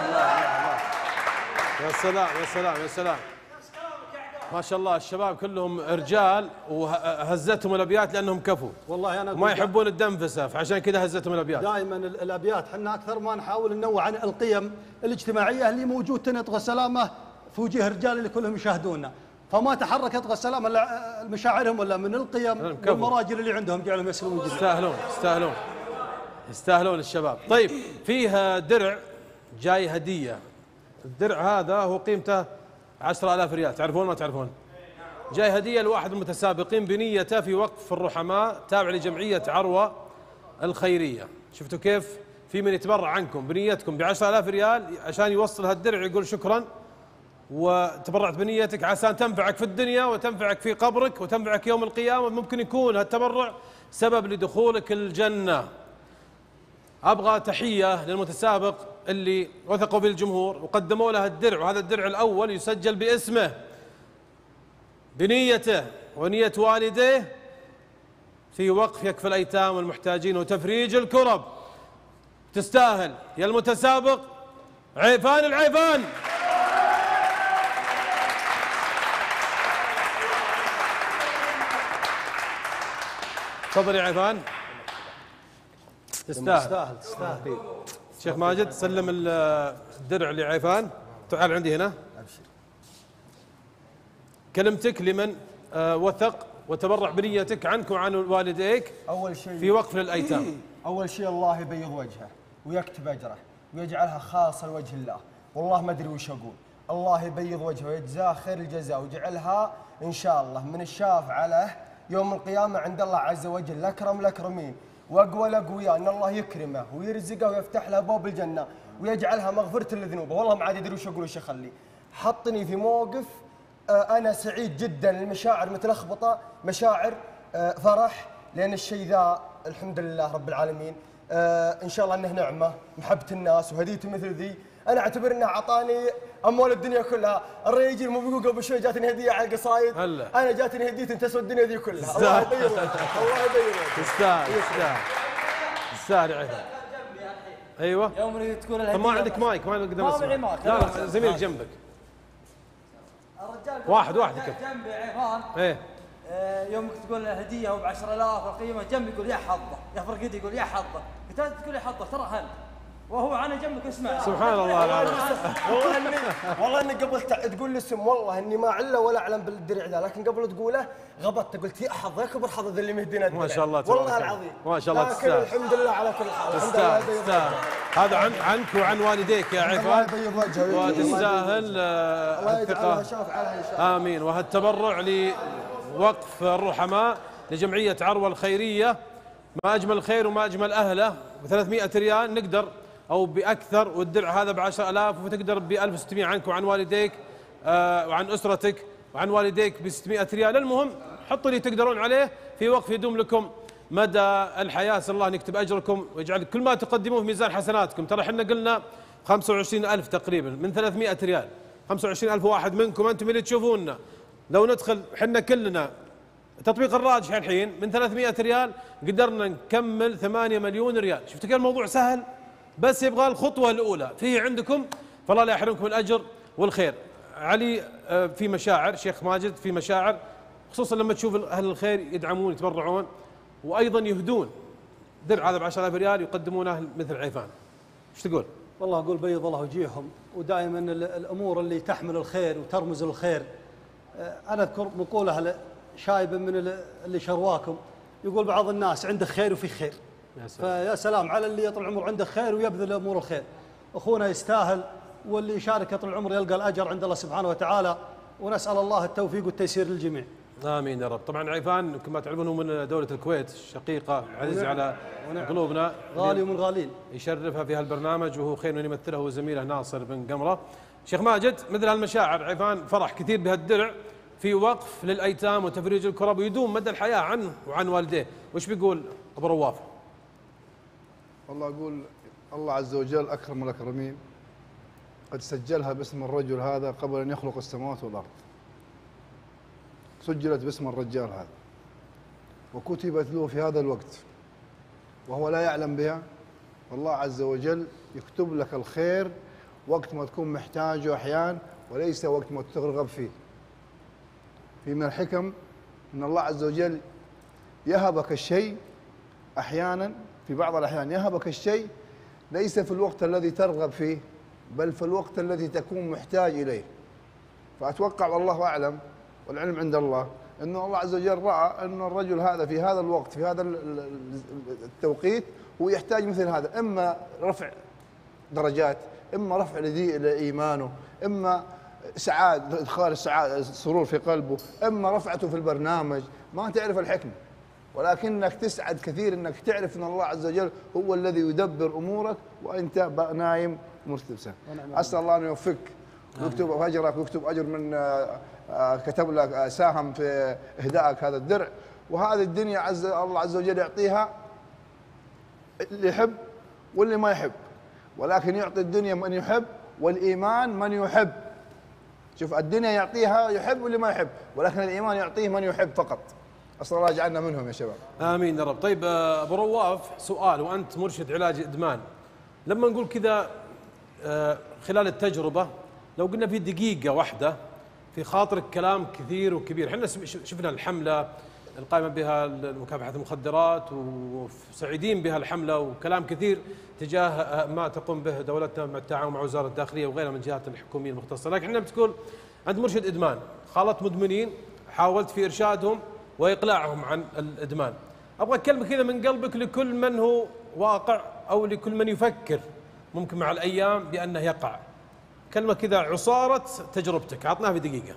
يا سلام يا سلام يا سلام. ما شاء الله الشباب كلهم رجال وهزتهم الابيات لانهم كفو. والله انا ما يحبون الدنفسه فعشان كذا هزتهم الابيات. دائما الابيات احنا اكثر ما نحاول ننوع عن القيم الاجتماعيه اللي موجود تنطق السلامه في وجه الرجال اللي كلهم يشاهدونا، فما تحركت السلامه مشاعرهم ولا من القيم والمراجل اللي عندهم جعلهم يسلمون جدا. يستاهلون يستاهلون يستاهلون الشباب. طيب فيها درع جاي هديه. الدرع هذا هو قيمته 10,000 ريال، تعرفون ما تعرفون؟ جاي هدية لواحد من المتسابقين بنيته في وقف الرحماء تابع لجمعية عروة الخيرية. شفتوا كيف؟ في من يتبرع عنكم بنيتكم ب10,000 ريال عشان يوصل هالدرع يقول شكرا وتبرعت بنيتك عشان تنفعك في الدنيا وتنفعك في قبرك وتنفعك يوم القيامة. ممكن يكون هالتبرع سبب لدخولك الجنة. أبغى تحية للمتسابق اللي وثقوا في الجمهور وقدموا له الدرع، وهذا الدرع الأول يسجل باسمه بنيته ونية والديه في وقف يكفي الأيتام والمحتاجين وتفريج الكرب. تستاهل يا المتسابق عيفان العيفان. تفضل يا عيفان. تستاهل تستاهل. شيخ ماجد سلم الدرع لعيفان. تعال عندي هنا. كلمتك لمن وثق وتبرع بنيتك عنك وعن والديك أول شيء في وقف للأيتام. أول شيء الله يبيض وجهه ويكتب أجره ويجعلها خاصة لوجه الله، والله ما أدري وش أقول. الله يبيض وجهه ويجزاه خير الجزاء ويجعلها إن شاء الله من الشافعة له يوم القيامة عند الله عز وجل. الأكرم الأكرمين واقوى الاقوياء ان الله يكرمه ويرزقه ويفتح له ابواب الجنه ويجعلها مغفره لذنوبه. والله ما عاد ادري وش اقول وش اخلي. حطني في موقف انا سعيد جدا، المشاعر متلخبطه، مشاعر فرح، لان الشيء ذا الحمد لله رب العالمين ان شاء الله انه نعمه، محبه الناس وهديه مثل ذي. انا اعتبر انه اعطاني اموال الدنيا كلها. الرجال مو بيقول قبل شوي جاتني هديه على القصايد، انا جاتني هديه تسوى الدنيا ذي كلها. الله يبين وجهك، الله يبين وجهك. تستاهل يا عيفان. ايوه يوم اللي تقول الهديه. طب ما عندك مايك، ما نقدر نسمع. معي مايك. لا زميلك جنبك. الرجال واحد جنبي عيفان. ايه يومك تقول الهديه هو ب 10000 القيمه، جنبي يقول يا حظه، يا فرقتي يقول يا حظه، قلت له تقول يا حظه ترى هل وهو انا جنبك اسمع. سبحان الله العظيم. والله اني قبل تقول لي اسم، والله اني ما اعله ولا اعلم بالدرع ذا، لكن قبل تقوله غبطت قلت يا حظ يا كبر حظ اللي مهدينا الدرع. ما شاء الله والله العظيم ما شاء الله تستاهل. الحمد لله على كل حال. تستاهل. هذا عنك وعن والديك يا عيفان، وتستاهل الثقة. آمين. وهالتبرع لوقف الرحماء لجمعية عروة الخيرية، ما أجمل الخير وما أجمل أهله، ب 300 ريال نقدر أو بأكثر، والدرع هذا ب 10000 وتقدر ب 1600 عنك وعن والديك وعن أسرتك وعن والديك ب 600 ريال. المهم حطوا اللي تقدرون عليه في وقف يدوم لكم مدى الحياة. أسأل الله أن يكتب أجركم ويجعل كل ما تقدموه في ميزان حسناتكم. ترى احنا قلنا 25000 تقريبا من 300 ريال، 25000 واحد منكم أنتم اللي تشوفوننا. لو ندخل حنا كلنا تطبيق الراجح الحين من 300 ريال قدرنا نكمل 8 مليون ريال. شفت كيف الموضوع سهل؟ بس يبغى الخطوة الأولى فيه عندكم، فالله لا يحرمكم الأجر والخير. علي في مشاعر، شيخ ماجد في مشاعر، خصوصا لما تشوف أهل الخير يدعمون يتبرعون وأيضا يهدون. درع هذا ب 10000 ريال يقدمونه مثل عيفان. ايش تقول؟ والله أقول بيض الله وجيههم، ودائما الأمور اللي تحمل الخير وترمز للخير. أنا أذكر مقولة شايبة من اللي شرواكم، يقول بعض الناس عنده خير وفي خير، فيا سلام على اللي يطول العمر عنده خير ويبذل أمور الخير. أخونا يستاهل، واللي يشارك يطول العمر يلقى الأجر عند الله سبحانه وتعالى، ونسأل الله التوفيق والتيسير للجميع. آمين يا رب. طبعا عيفان كما تعلمون هو من دولة الكويت، شقيقة عزيز على قلوبنا، غالي ومن غالين، يشرفها في هالبرنامج، وهو خير من يمثله وزميله ناصر بن قمرة. شيخ ماجد، مثل هالمشاعر عيفان فرح كثير بهالدرع في وقف للأيتام وتفريج الكرب ويدوم مدى الحياة عنه وعن والديه. وش بيقول أبو رواف؟ والله أقول الله عز وجل أكرم الأكرمين، قد سجلها باسم الرجل هذا قبل أن يخلق السماوات والأرض. سجلت باسم الرجال هذا وكتبت له في هذا الوقت وهو لا يعلم بها. والله عز وجل يكتب لك الخير وقت ما تكون محتاجه أحيان، وليس وقت ما ترغب فيه. في من الحكم أن الله عز وجل يهبك الشيء أحيانا، في بعض الأحيان يهبك الشيء ليس في الوقت الذي ترغب فيه، بل في الوقت الذي تكون محتاج إليه. فأتوقع والله أعلم والعلم عند الله أن الله عز وجل رأى أن الرجل هذا في هذا الوقت في هذا التوقيت هو يحتاج مثل هذا، إما رفع درجات، إما رفع لإيمانه، إما سعادة، إدخال السعادة السرور في قلبه، إما رفعته في البرنامج. ما تعرف الحكمة، ولكنك تسعد كثير أنك تعرف أن الله عز وجل هو الذي يدبر أمورك وأنت نايم مستبسم. أسأل الله أن يوفقك ويكتب أجرك ويكتب أجر من كتب لك ساهم في إهدائك هذا الدرع. وهذه الدنيا الله عز وجل يعطيها اللي يحب واللي ما يحب، ولكن يعطي الدنيا من يحب والإيمان من يحب. شوف الدنيا يعطيها يحب واللي ما يحب، ولكن الإيمان يعطيه من يحب فقط. أسأل الله يجعلنا منهم يا شباب. آمين يا رب. طيب أبو رواف، سؤال وأنت مرشد علاج إدمان، لما نقول كذا خلال التجربة لو قلنا في دقيقة واحدة في خاطرك كلام كثير وكبير، احنا شفنا الحملة القائمة بها مكافحة المخدرات وسعيدين بها الحملة، وكلام كثير تجاه ما تقوم به دولتنا مع التعاون مع وزارة الداخلية وغيرها من الجهات الحكومية المختصة. لكن احنا بتقول أنت مرشد إدمان، خالط مدمنين، حاولت في إرشادهم وإقلاعهم عن الإدمان. أبغى كلمة كذا من قلبك لكل من هو واقع أو لكل من يفكر ممكن مع الأيام بأنه يقع، كلمة كذا عصارة تجربتك، عطناها في دقيقة.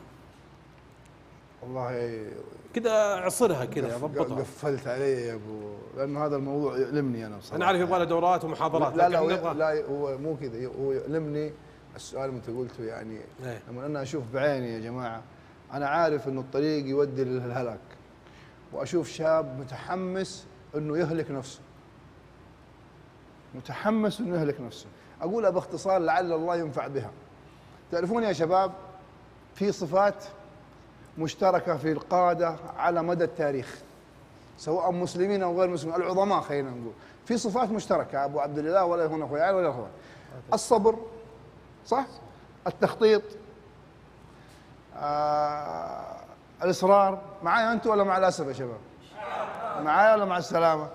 والله كذا عصرها كذا ضبطها. قفلت علي يا ابو، لانه هذا الموضوع يؤلمني انا بصراحه. انا عارف يبغى له دورات ومحاضرات. لا هو مو كذا، هو يؤلمني السؤال اللي انت قلته يعني. لما انا اشوف بعيني يا جماعه، انا عارف انه الطريق يودي للهلاك، واشوف شاب متحمس انه يهلك نفسه، متحمس انه يهلك نفسه. اقولها باختصار لعل الله ينفع بها. تعرفون يا شباب في صفات مشتركه في القاده على مدى التاريخ، سواء مسلمين او غير مسلمين، العظماء خلينا نقول في صفات مشتركه، ابو عبد الله ولا هنا اخوي علي ولا اخوي. الصبر، صح؟ التخطيط، الاصرار. معايا انتم ولا مع الاسف يا شباب؟ معايا ولا مع السلامه؟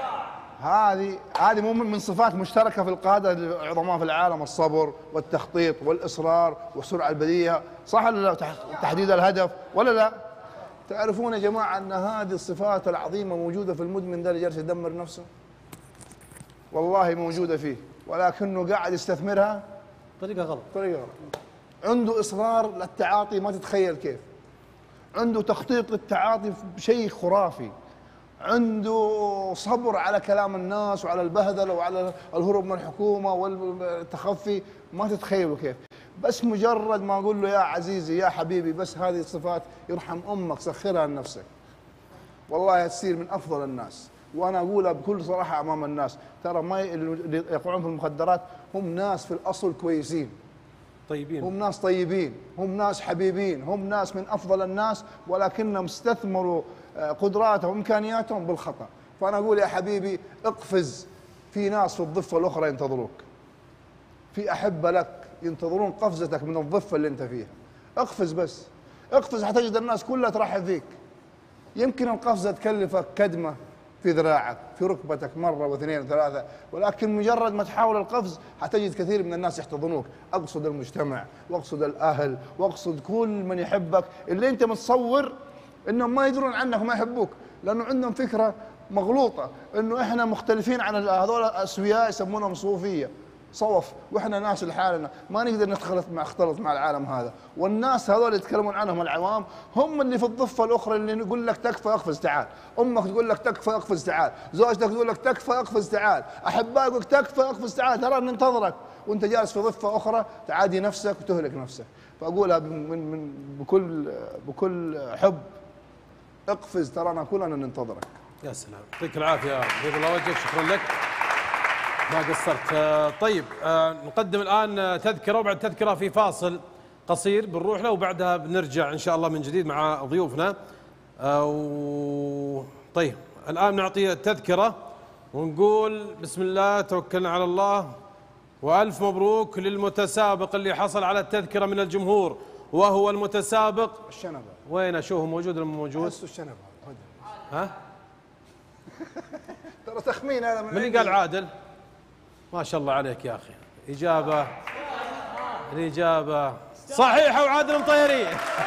هذه من صفات مشتركه في القاده العظماء في العالم، الصبر والتخطيط والاصرار والسرعه البديهه، صح ولا لا؟ تحديد الهدف ولا لا؟ تعرفون يا جماعه ان هذه الصفات العظيمه موجوده في المدمن ده اللي جالس يدمر نفسه؟ والله موجوده فيه، ولكنه قاعد يستثمرها طريقه غلط. عنده اصرار للتعاطي ما تتخيل كيف، عنده تخطيط للتعاطي بشيء خرافي، عنده صبر على كلام الناس وعلى البهذله وعلى الهروب من الحكومه والتخفي ما تتخيلوا كيف. بس مجرد ما اقول له يا عزيزي يا حبيبي بس هذه الصفات يرحم امك سخرها لنفسك، والله تصير من افضل الناس. وانا اقولها بكل صراحه امام الناس، ترى ما اللي يقعون في المخدرات هم ناس في الاصل كويسين طيبين، هم ناس طيبين، هم ناس حبيبين، هم ناس من افضل الناس، ولكنهم استثمروا قدراتهم وامكانياتهم بالخطا. فانا اقول يا حبيبي اقفز، في ناس في الضفه الاخرى ينتظروك، في احبه لك ينتظرون قفزتك من الضفه اللي انت فيها. اقفز بس، اقفز حتجد الناس كلها ترحب فيك. يمكن القفزه تكلفك كدمه في ذراعك في ركبتك مره واثنين وثلاثه، ولكن مجرد ما تحاول القفز حتجد كثير من الناس يحتضنوك. اقصد المجتمع واقصد الاهل واقصد كل من يحبك، اللي انت متصور انهم ما يدرون عنك وما يحبوك، لانه عندهم فكره مغلوطه انه احنا مختلفين عن هذول اسوياء يسمونهم صوفيه صوف، واحنا ناس لحالنا ما نقدر نختلط مع العالم هذا. والناس هذول اللي يتكلمون عنهم العوام هم اللي في الضفه الاخرى اللي يقول لك تكفى اقفز تعال، امك تقول لك تكفى اقفز تعال، زوجتك تقول لك تكفى اقفز تعال، احبائك يقول لك تكفى اقفز تعال، ترى ننتظرك وانت جالس في ضفه اخرى تعادي نفسك وتهلك نفسك. فاقولها بكل حب، اقفز ترانا كلنا ننتظرك. يا سلام، يعطيك العافيه، بيض الله وجهك، شكرا لك ما قصرت. طيب نقدم الان تذكره، وبعد تذكره في فاصل قصير بنروح له، وبعدها بنرجع ان شاء الله من جديد مع ضيوفنا. طيب الان نعطي التذكره ونقول بسم الله توكلنا على الله، والف مبروك للمتسابق اللي حصل على التذكره من الجمهور، وهو المتسابق الشنبه. وين اشوفه موجود ولا مو موجود؟ احسه الشنبه. ها؟ ترى تخمين هذا من اللي قال عادل؟ ما شاء الله عليك يا اخي، الإجابة صحيحة وعادل مطيرين.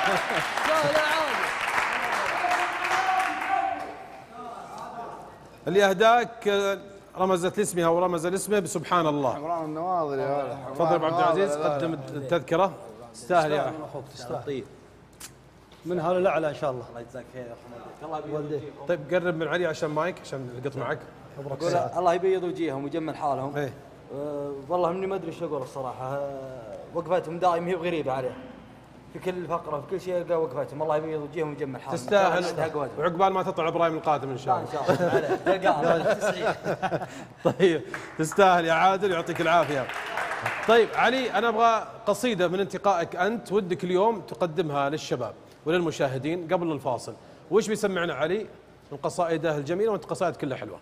اللي اهداك رمزت لاسمها ورمز لاسمه بسبحان الله. حمران النواظر يا ولد. تفضل ابو عبد العزيز، قدم التذكرة. تستاهل يا اخوك، تستاهل. من هذا الاعلى ان شاء الله. الله يجزاك خير يا اخو والديك. طيب قرب من علي عشان مايك عشان القط معك. الله يبيض وجيههم ويجمل حالهم. ايه والله اني ما ادري ايش اقول الصراحه، وقفتهم دائما هي غريبه عليه في كل فقره في كل شيء، القى وقفتهم الله يبيض وجيههم ويجمل حالهم. تستاهل، وعقبال ما تطلع ابراهيم القادم ان شاء الله. طيب تستاهل يا عادل، يعطيك العافيه. طيب علي، انا ابغى قصيده من انتقائك انت ودك اليوم تقدمها للشباب وللمشاهدين قبل الفاصل. وش بيسمعنا علي من قصائده الجميله؟ وانت قصائد كلها حلوه.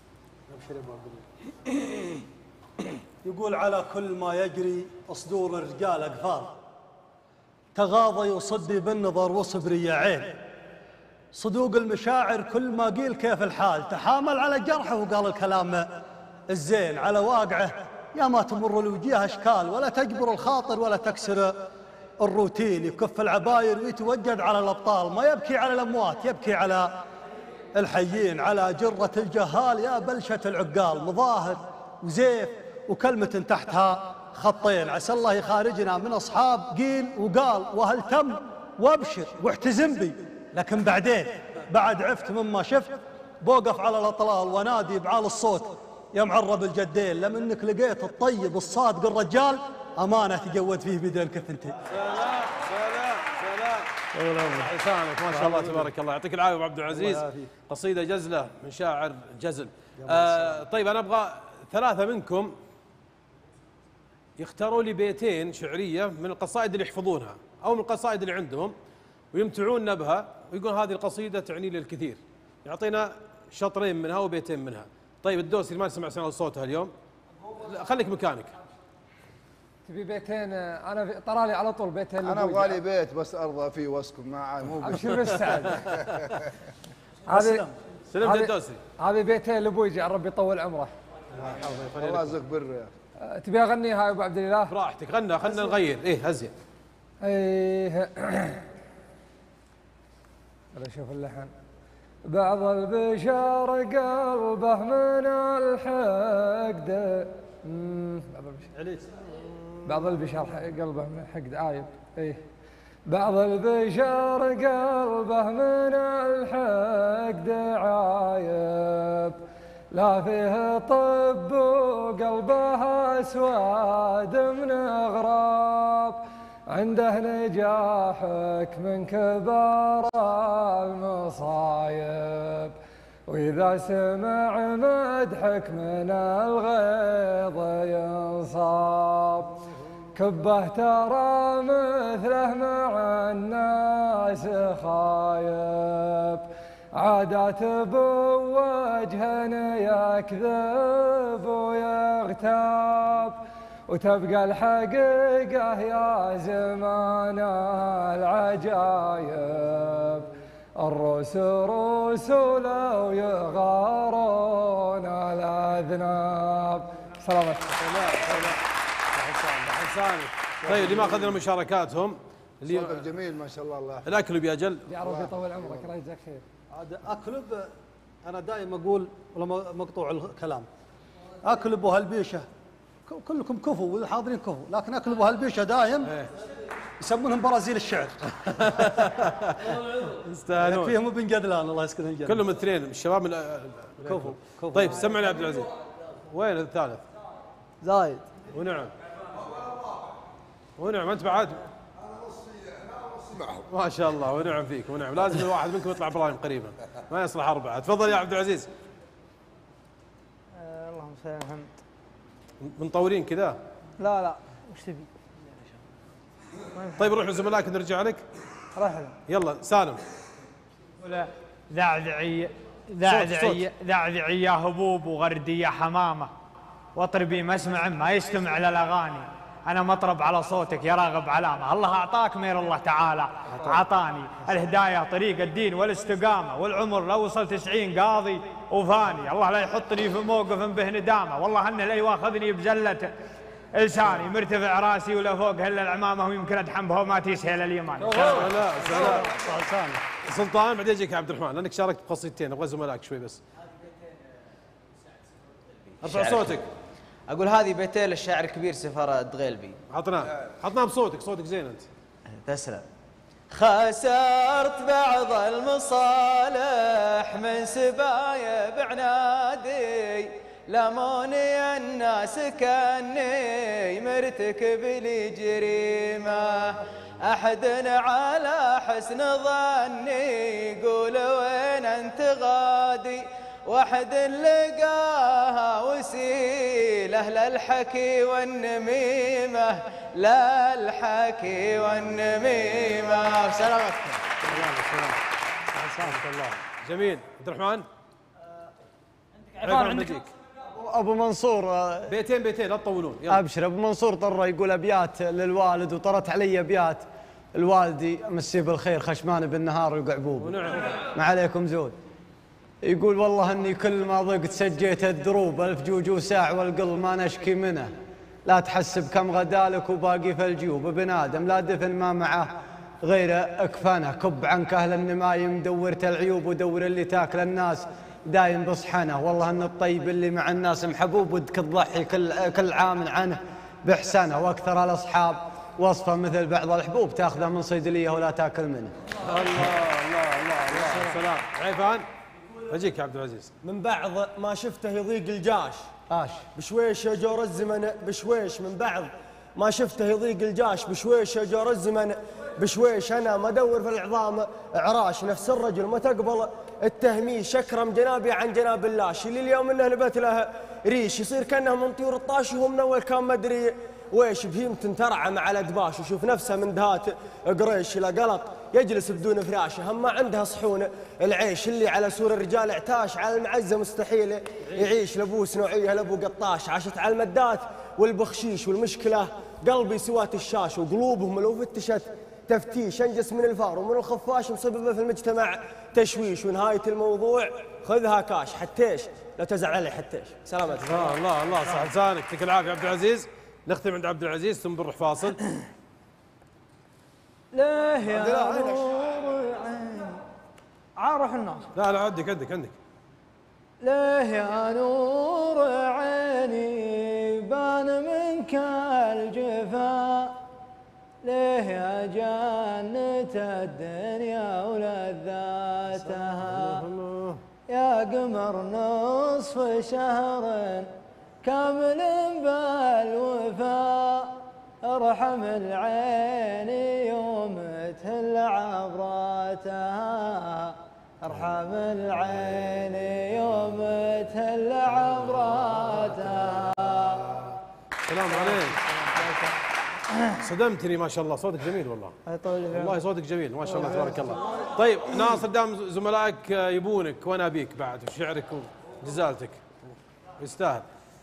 يقول على كل ما يجري صدور الرجال أقفال، تغاضى يصدي بالنظر وصبري يا عين، صدوق المشاعر كل ما قيل كيف الحال، تحامل على جرحه وقال الكلام الزين، على واقعه يا ما تمر الوجيه أشكال، ولا تجبر الخاطر ولا تكسر الروتين، يكف العباير ويتوجد على الأبطال، ما يبكي على الأموات يبكي على الحيين، على جرة الجهال يا بلشة العقال، مظاهر وزيف وكلمة تحتها خطين، عسى الله يخارجنا من أصحاب قيل وقال، وهل تم وابشر واحتزم بي، لكن بعدين بعد عفت مما شفت بوقف على الأطلال ونادي بعال الصوت يا معرب الجدين، لم انك لقيت الطيب الصادق الرجال أمانة تجود فيه بدين كثنتين. سلام سلام سلام لسانك ما شاء الله تبارك الله. يعطيك العافيه ابو عبد العزيز. قصيده جزله من شاعر جزل. طيب انا ابغى 3 منكم يختاروا لي بيتين شعريه من القصائد اللي يحفظونها او من القصائد اللي عندهم ويمتعوننا بها ويقول هذه القصيده تعني لي الكثير. يعطينا شطرين منها وبيتين منها. طيب الدوسري ما نسمع صوتها اليوم. خليك مكانك. تبي بيتين؟ انا طرالي على طول بيتين. انا ابغى لي بيت بس ارضى فيه واسكن معاه مو ابشر بالسعد. سلمت الدوسري. هذه بيتين لابوي يجعل ربي يطول عمره. الله يجزاك بر. تبي اغنيها يا ابو عبد الاله؟ براحتك غنى. خلنا نغير. ايه ازين. ايه اشوف اللحن. بعض البشر قلبه من الحقد. بعض البشر قلبه من الحقد عايب. ايه بعض البشر قلبه من الحقد عايب لا فيه طب وقلبه اسود من اغراب عنده نجاحك من كبار المصايب وإذا سمع مدحك من الغيظ ينصاب كبه ترى مثله مع الناس خايب عادات بوجه يكذب ويغتاب وتبقى الحقيقة يا زمان العجايب الروس روس لو يغارون الأذناب. سلامات. طيب اللي ما أخذنا مشاركاتهم اللي صوتك جميل ما شاء الله. الله الأكلب يا جل. يا رب يطول عمرك الله يجزاك خير. هذا أكلب. أنا دائما أقول ولا مقطوع الكلام أكلب وهالبيشة كلكم كفو والحاضرين كفو لكن أكلب وهالبيشة دايم يسمونهم برازيل الشعر. يستاهلون. فيهم ابن قدلان الله يسكنهم الجنة. كلهم الاثنين الشباب كفو. طيب سمعني عبد العزيز. وين الثالث؟ زايد. ونعم انت بعد ما شاء الله ونعم فيك ونعم. لازم الواحد منكم يطلع ابراهيم قريبا ما يصلح 4. تفضل يا عبد العزيز. اللهم صل على محمد. مطورين كذا؟ لا وش تبي؟ طيب روح لزملائك نرجع لك. روح يلا سالم. ولا ذعذعية هبوب وغردية حمامة واطربي مسمع ما يستمع للأغاني أنا مطرب على صوتك يا راغب علامة الله أعطاك مير الله تعالى أعطاني الهداية طريق الدين والاستقامة والعمر لو وصل 90 قاضي وفاني الله لا يحطني في موقف به ندامة والله أنه لا يواخذني بزلة لساني مرتفع راسي ولا فوق هلا العمامة ويمكن أدحم بها وما تيسهل اليماني. سلام سلطان بعدين يجيك عبد الرحمن لأنك شاركت بقصيدتين أبغى زملائك شوي بس. ارفع صوتك. أقول هذه بيتين للشاعر الكبير سفارة الدغيلبي. حطناه بصوتك زين أنت. تسلم. خسرت بعض المصالح من سبايا بعنادي لموني الناس كأني مرتكب لي جريمة أحد على حسن ظني يقول وين أنت غادي واحد لقاها وسيله للحكي والنميمة لا الحكي والنميمة. سلامتك. الله جميل. عبد الرحمن عندك ابو منصور بيتين لا تطولون. ابشر. ابو منصور طر يقول ابيات للوالد وطرت علي ابيات الوالدي مسيه بالخير خشمان بالنهار وقعبوب ما عليكم زود. يقول والله اني كل ما ضقت سجيت الدروب 1000 جوجو ساع والقلب ما نشكي منه لا تحسب كم غدالك وباقي في الجيوب ابن ادم لا دفن ما معه غير اكفنه كب عنك اهل النمايم دورت العيوب ودور اللي تاكل الناس دايم بصحنه والله ان الطيب اللي مع الناس محبوب ودك تضحي كل عام عنه باحسانه واكثر الاصحاب وصفه مثل بعض الحبوب تاخذه من صيدليه ولا تاكل منه. الله سلام. عيفان اجيك يا عبد العزيز. من بعض ما شفته يضيق الجاش بشويش يا جور الزمن بشويش من بعض ما شفته يضيق الجاش بشويش يا جور الزمن بشويش أنا ما أدور في العظام عراش، نفس الرجل ما تقبل التهميش، أكرم جنابي عن جناب اللاش، اللي اليوم إنه نبت له ريش، يصير كأنه من طيور الطاش وهو من أول كان مدري ويش، بهيمة ترعى مع الأدباش وشوف نفسه من دهات قريش، لا قلق يجلس بدون فراشه، هم ما عندها صحون العيش، اللي على سور الرجال اعتاش، على المعزة مستحيل يعيش، لبوس نوعية لابو قطاش، عاشت على المدات والبخشيش، والمشكلة قلبي سوات الشاش، وقلوبهم لو فتشت تفتيش، انجس من الفار ومن الخفاش، مسببه في المجتمع تشويش، ونهاية الموضوع خذها كاش، حتيش لا تزعل علي حتيش. سلامتك. الله الله صح لسانك، يعطيك العافية عبد العزيز. نختم عند عبد العزيز ثم بنروح فاصل. ليه يا نور عيني عارف الناس. لا عندك. ليه يا نور عيني بان منك الجفا، ليه يا جنة الدنيا ولذاتها، يا قمر نصف شهر كامل بالوفاء، ارحم العين يوم تهل عبراتها، ارحم العين يوم تهل عبراتها. سلام عليك. صدمتني ما شاء الله، صوتك جميل والله. والله صوتك جميل ما شاء الله تبارك الله. طيب ناصر، دام زملائك يبونك وانا ابيك بعد، وشعرك وجزالتك يستاهل.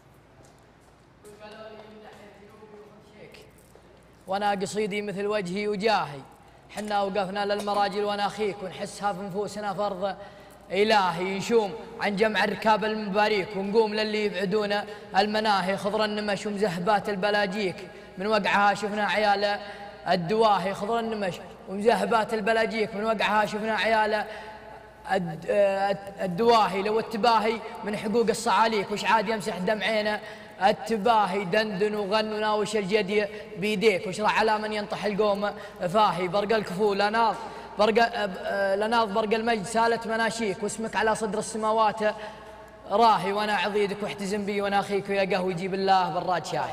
وانا قصيدي مثل وجهي وجاهي، حنا وقفنا للمراجل وانا اخيك، ونحسها في نفوسنا فرض الهي، نشوم عن جمع الركاب المباريك، ونقوم للي يبعدون المناهي، خضر النمش ومزهبات البلاجيك، من وقعها شفنا عيال الدواهي، خضر النمش ومزهبات البلاجيك، من وقعها شفنا عيال الدواهي، لو التباهي من حقوق الصعاليك، وش عاد يمسح دمعينا التباهي، دندن وغن وناوش الجدي بيديك، واشرع على من ينطح القوم فاهي، برق الكفو لناض برق المجد سالت مناشيك، واسمك على صدر السماوات راهي، وانا عضيدك واحتزم بي وانا اخيك، ويا قهوه يجيب الله براد شاي.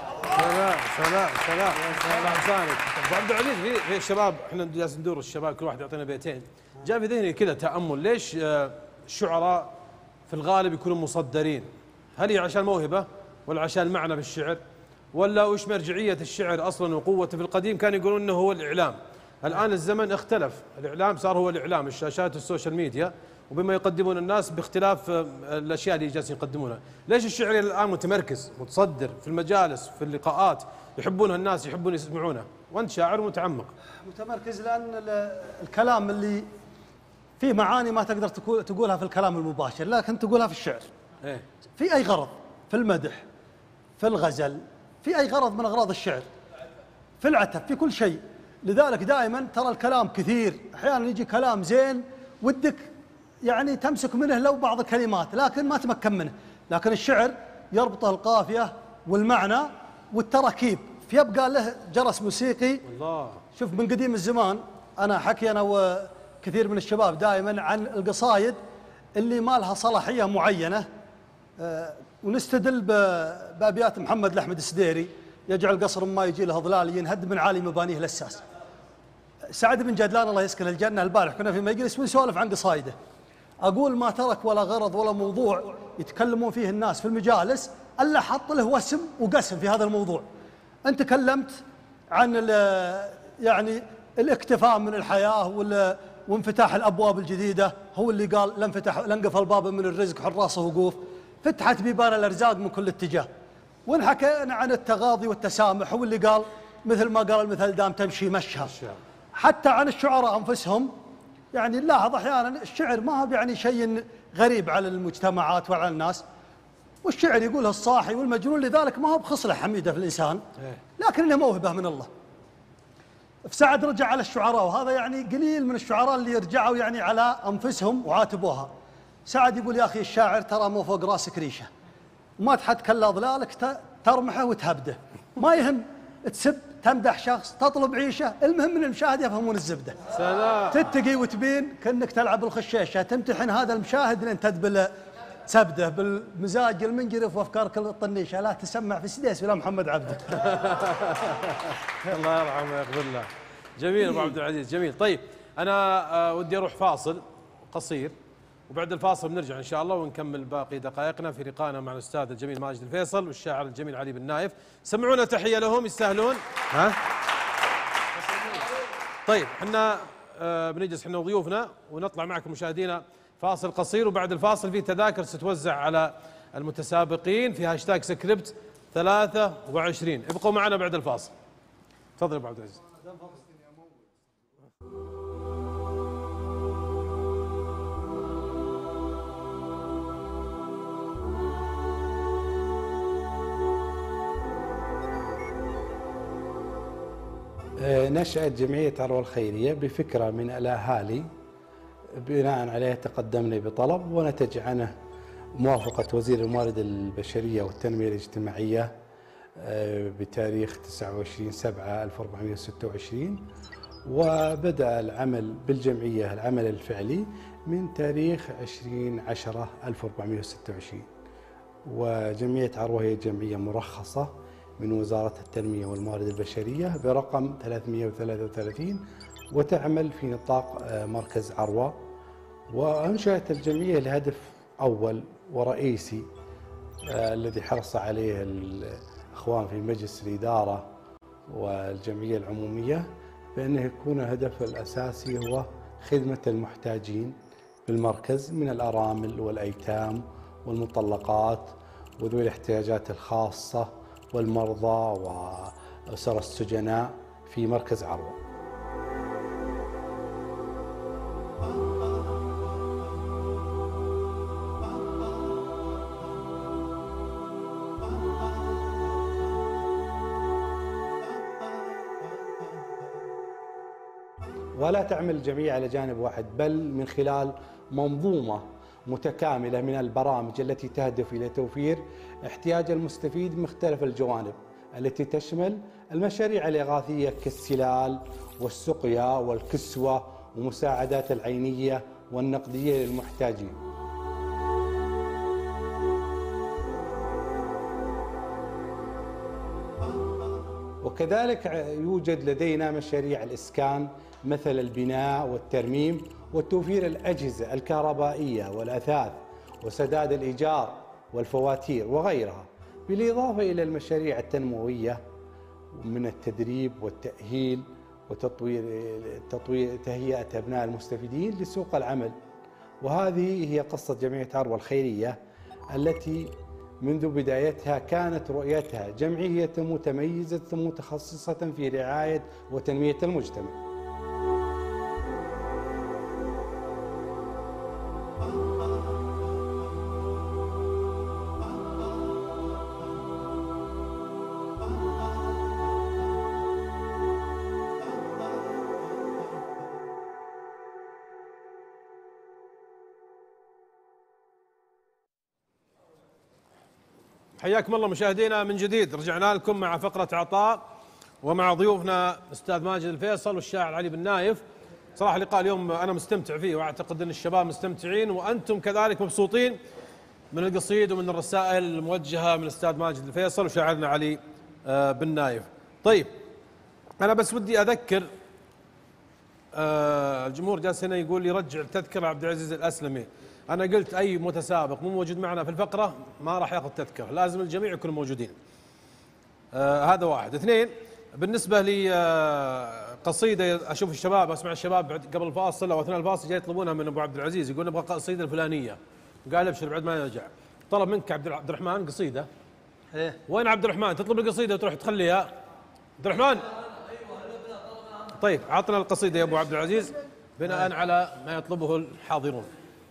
سلام لسانك. عبد العزيز، في الشباب احنا جالسين ندور الشباب كل واحد يعطينا بيتين، جاء في ذهني كذا تامل، ليش الشعراء في الغالب يكونوا مصدرين؟ هل هي عشان موهبه ولا عشان المعنى بالشعر، ولا وش مرجعيه الشعر اصلا وقوته؟ في القديم كانوا يقولون انه هو الاعلام، الان الزمن اختلف، الاعلام صار هو الاعلام، الشاشات والسوشيال ميديا وبما يقدمون الناس باختلاف الاشياء اللي جالسين يقدمونها. ليش الشعر الان متمركز متصدر في المجالس في اللقاءات، يحبونها الناس، يحبون يسمعونه، وانت شاعر متعمق؟ متمركز لان الكلام اللي فيه معاني ما تقدر تقولها في الكلام المباشر، لكن تقولها في الشعر. ايه في اي غرض، في المدح، في الغزل، في اي غرض من اغراض الشعر، في العتب، في كل شيء. لذلك دائما ترى الكلام كثير، احيانا يجي كلام زين ودك يعني تمسك منه لو بعض الكلمات، لكن ما تمكن منه. لكن الشعر يربطه القافيه والمعنى والتراكيب، فيبقى له جرس موسيقي. الله. شوف من قديم الزمان، انا حكي انا وكثير من الشباب دائما عن القصايد اللي ما لها صلاحيه معينه، ونستدل بابيات محمد الاحمد السديري: يجعل قصر ما يجي له ظلال، ينهد من عالي مبانيه الاساس. سعد بن جدلان الله يسكن الجنه، البارح كنا في مجلس ونسولف عن قصايده، اقول ما ترك ولا غرض ولا موضوع يتكلمون فيه الناس في المجالس الا حط له وسم وقسم في هذا الموضوع. انت تكلمت عن يعني الاكتفاء من الحياه وانفتاح الابواب الجديده، هو اللي قال لانقفل الباب من الرزق حراسه وقوف، فتحت بيبان الارزاق من كل اتجاه. وانحكينا عن التغاضي والتسامح، هو اللي قال مثل ما قال المثل دام تمشي مشها. حتى عن الشعراء انفسهم، يعني نلاحظ احيانا الشعر ما هو يعني شيء غريب على المجتمعات وعلى الناس، والشعر يقولها الصاحي والمجنون، لذلك ما هو بخصله حميده في الانسان، لكن انه موهبه من الله. فسعد رجع على الشعراء، وهذا يعني قليل من الشعراء اللي يرجعوا يعني على انفسهم وعاتبوها. سعد يقول: يا اخي الشاعر ترى مو فوق راسك ريشه، ما تحتك الا ظلالك ترمحه وتهبده، ما يهم تسب تمدح شخص تطلب عيشه، المهم ان المشاهد يفهمون الزبده. سلام. تتقي وتبين كانك تلعب الخشيشه، تمتحن هذا المشاهد لين تدبل سبده بالمزاج المنجرف وافكارك الطنيشه، لا تسمع في سديس ولا محمد عبده. الله يرحمه ويغفر له. جميل ابو عبد العزيز جميل. طيب انا ودي اروح فاصل قصير، وبعد الفاصل بنرجع ان شاء الله ونكمل باقي دقائقنا في لقائنا مع الاستاذ الجميل ماجد الفيصل والشاعر الجميل علي بن نايف. سمعونا تحيه لهم يستاهلون. ها طيب احنا بنجلس احنا وضيوفنا ونطلع معكم مشاهدينا فاصل قصير، وبعد الفاصل في تذاكر ستوزع على المتسابقين في هاشتاج سكريبت 23. ابقوا معنا بعد الفاصل. تفضل ابو عبد العزيز. نشأت جمعية عروة الخيرية بفكرة من الأهالي، بناء عليها تقدمنا بطلب ونتج عنه موافقة وزير الموارد البشرية والتنمية الاجتماعية بتاريخ 29/7/1426، وبدأ العمل بالجمعية العمل الفعلي من تاريخ 20/10/1426. وجمعية عروة هي جمعية مرخصة من وزارة التنمية والموارد البشرية برقم 333، وتعمل في نطاق مركز عروة. وأنشأت الجمعية لهدف أول ورئيسي الذي حرص عليه الأخوان في مجلس الإدارة والجمعية العمومية، بأنه يكون الهدف الأساسي هو خدمة المحتاجين بالمركز من الأرامل والأيتام والمطلقات وذوي الاحتياجات الخاصة والمرضى وأسر السجناء في مركز عروة. ولا تعمل الجمعية على جانب واحد، بل من خلال منظومة متكاملة من البرامج التي تهدف إلى توفير احتياج المستفيد بمختلف الجوانب، التي تشمل المشاريع الإغاثية كالسلال والسقيا والكسوة ومساعدات العينية والنقدية للمحتاجين. وكذلك يوجد لدينا مشاريع الإسكان مثل البناء والترميم وتوفير الأجهزة الكهربائية والأثاث وسداد الإيجار والفواتير وغيرها، بالإضافة إلى المشاريع التنموية من التدريب والتأهيل وتطوير تهيئة أبناء المستفيدين لسوق العمل. وهذه هي قصة جمعية عروة الخيرية التي منذ بدايتها كانت رؤيتها جمعية متميزة متخصصة في رعاية وتنمية المجتمع. حياكم الله مشاهدينا من جديد، رجعنا لكم مع فقرة عطاء ومع ضيوفنا الأستاذ ماجد الفيصل والشاعر علي بن نايف. صراحة لقاء اليوم أنا مستمتع فيه، وأعتقد أن الشباب مستمتعين وأنتم كذلك مبسوطين من القصيد ومن الرسائل الموجهة من الأستاذ ماجد الفيصل وشاعرنا علي بن نايف. طيب أنا بس ودي أذكر الجمهور جالس هنا يقول لي رجع التذكرة عبد العزيز الأسلمي. أنا قلت أي متسابق مو موجود معنا في الفقرة ما راح ياخذ تذكرة، لازم الجميع يكونوا موجودين. هذا واحد. اثنين، بالنسبة لي قصيدة أشوف الشباب أسمع الشباب قبل الفاصل أو أثناء الفاصل جاي يطلبونها من أبو عبد العزيز، يقول نبغى قصيدة الفلانية. قال ابشر بعد ما يرجع. طلب منك عبد الرحمن قصيدة. إيه؟ وين عبد الرحمن؟ تطلب القصيدة وتروح تخليها. عبد الرحمن. طيب عطنا القصيدة يا أبو عبد العزيز بناء على ما يطلبه الحاضرون.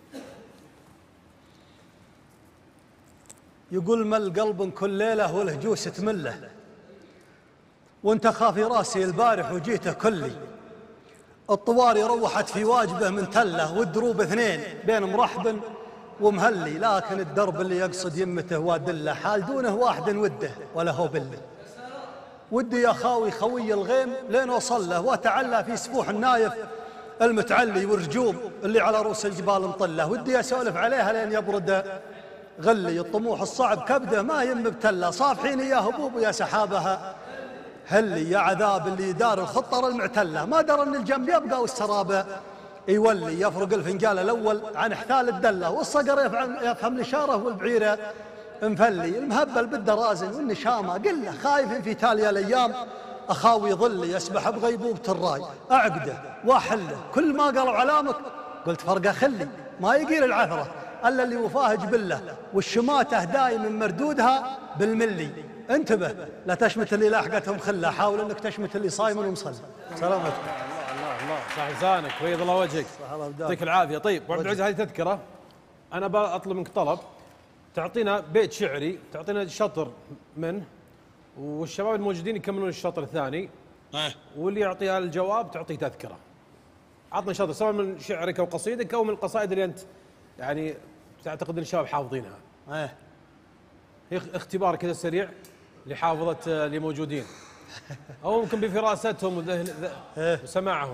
يقول مل قلب كل ليلة والهجوس تمله، وانت خافي راسي البارح وجيته كلي، الطواري روحت في واجبه من تله، والدروب اثنين بين مرحب ومهلي، لكن الدرب اللي يقصد يمته وادله، حال دونه واحد وده ولا هو بله. ودي يا خاوي خوي الغيم لين وصل له، وتعلى في سفوح النايف المتعلي والرجوم اللي على رؤوس الجبال مطله، ودي اسولف عليها لين يبرد غلي، الطموح الصعب كبده ما يم بتله، صافحين يا هبوب يا سحابها هلي يا عذاب اللي دار الخطر المعتله، ما درى ان الجنب يبقى والسرابه يولي، يفرق الفنجال الاول عن احثال الدله، والصقر يفهم الاشاره والبعيره مفلي، المهبل بالدرازن والنشامه قله، خايف في تالي الايام اخاوي ظلي يسبح بغيبوبه الراي، اعقده واحله كل ما قالوا علامك قلت فرقه خلي، ما يقيل العثره الا اللي وفاه جبله، والشماته دايم مردودها بالملي، انتبه لا تشمت اللي لاحقتهم خله، حاول انك تشمت اللي صايم ومصلي. سلامتك. الله صح لسانك بيض الله وجهك يعطيك العافيه. طيب ابو عبد العزيز هذه تذكره، انا بطلب منك طلب، تعطينا بيت شعري، تعطينا شطر منه، والشباب الموجودين يكملون الشطر الثاني، واللي يعطيها الجواب تعطيه تذكره. عطنا شطر سواء من شعرك او قصيدك او من القصائد اللي انت يعني تعتقد ان الشباب حافظينها. هي اختبار كذا سريع لحافظه اللي موجودين، او ممكن بفراستهم وسماعهم.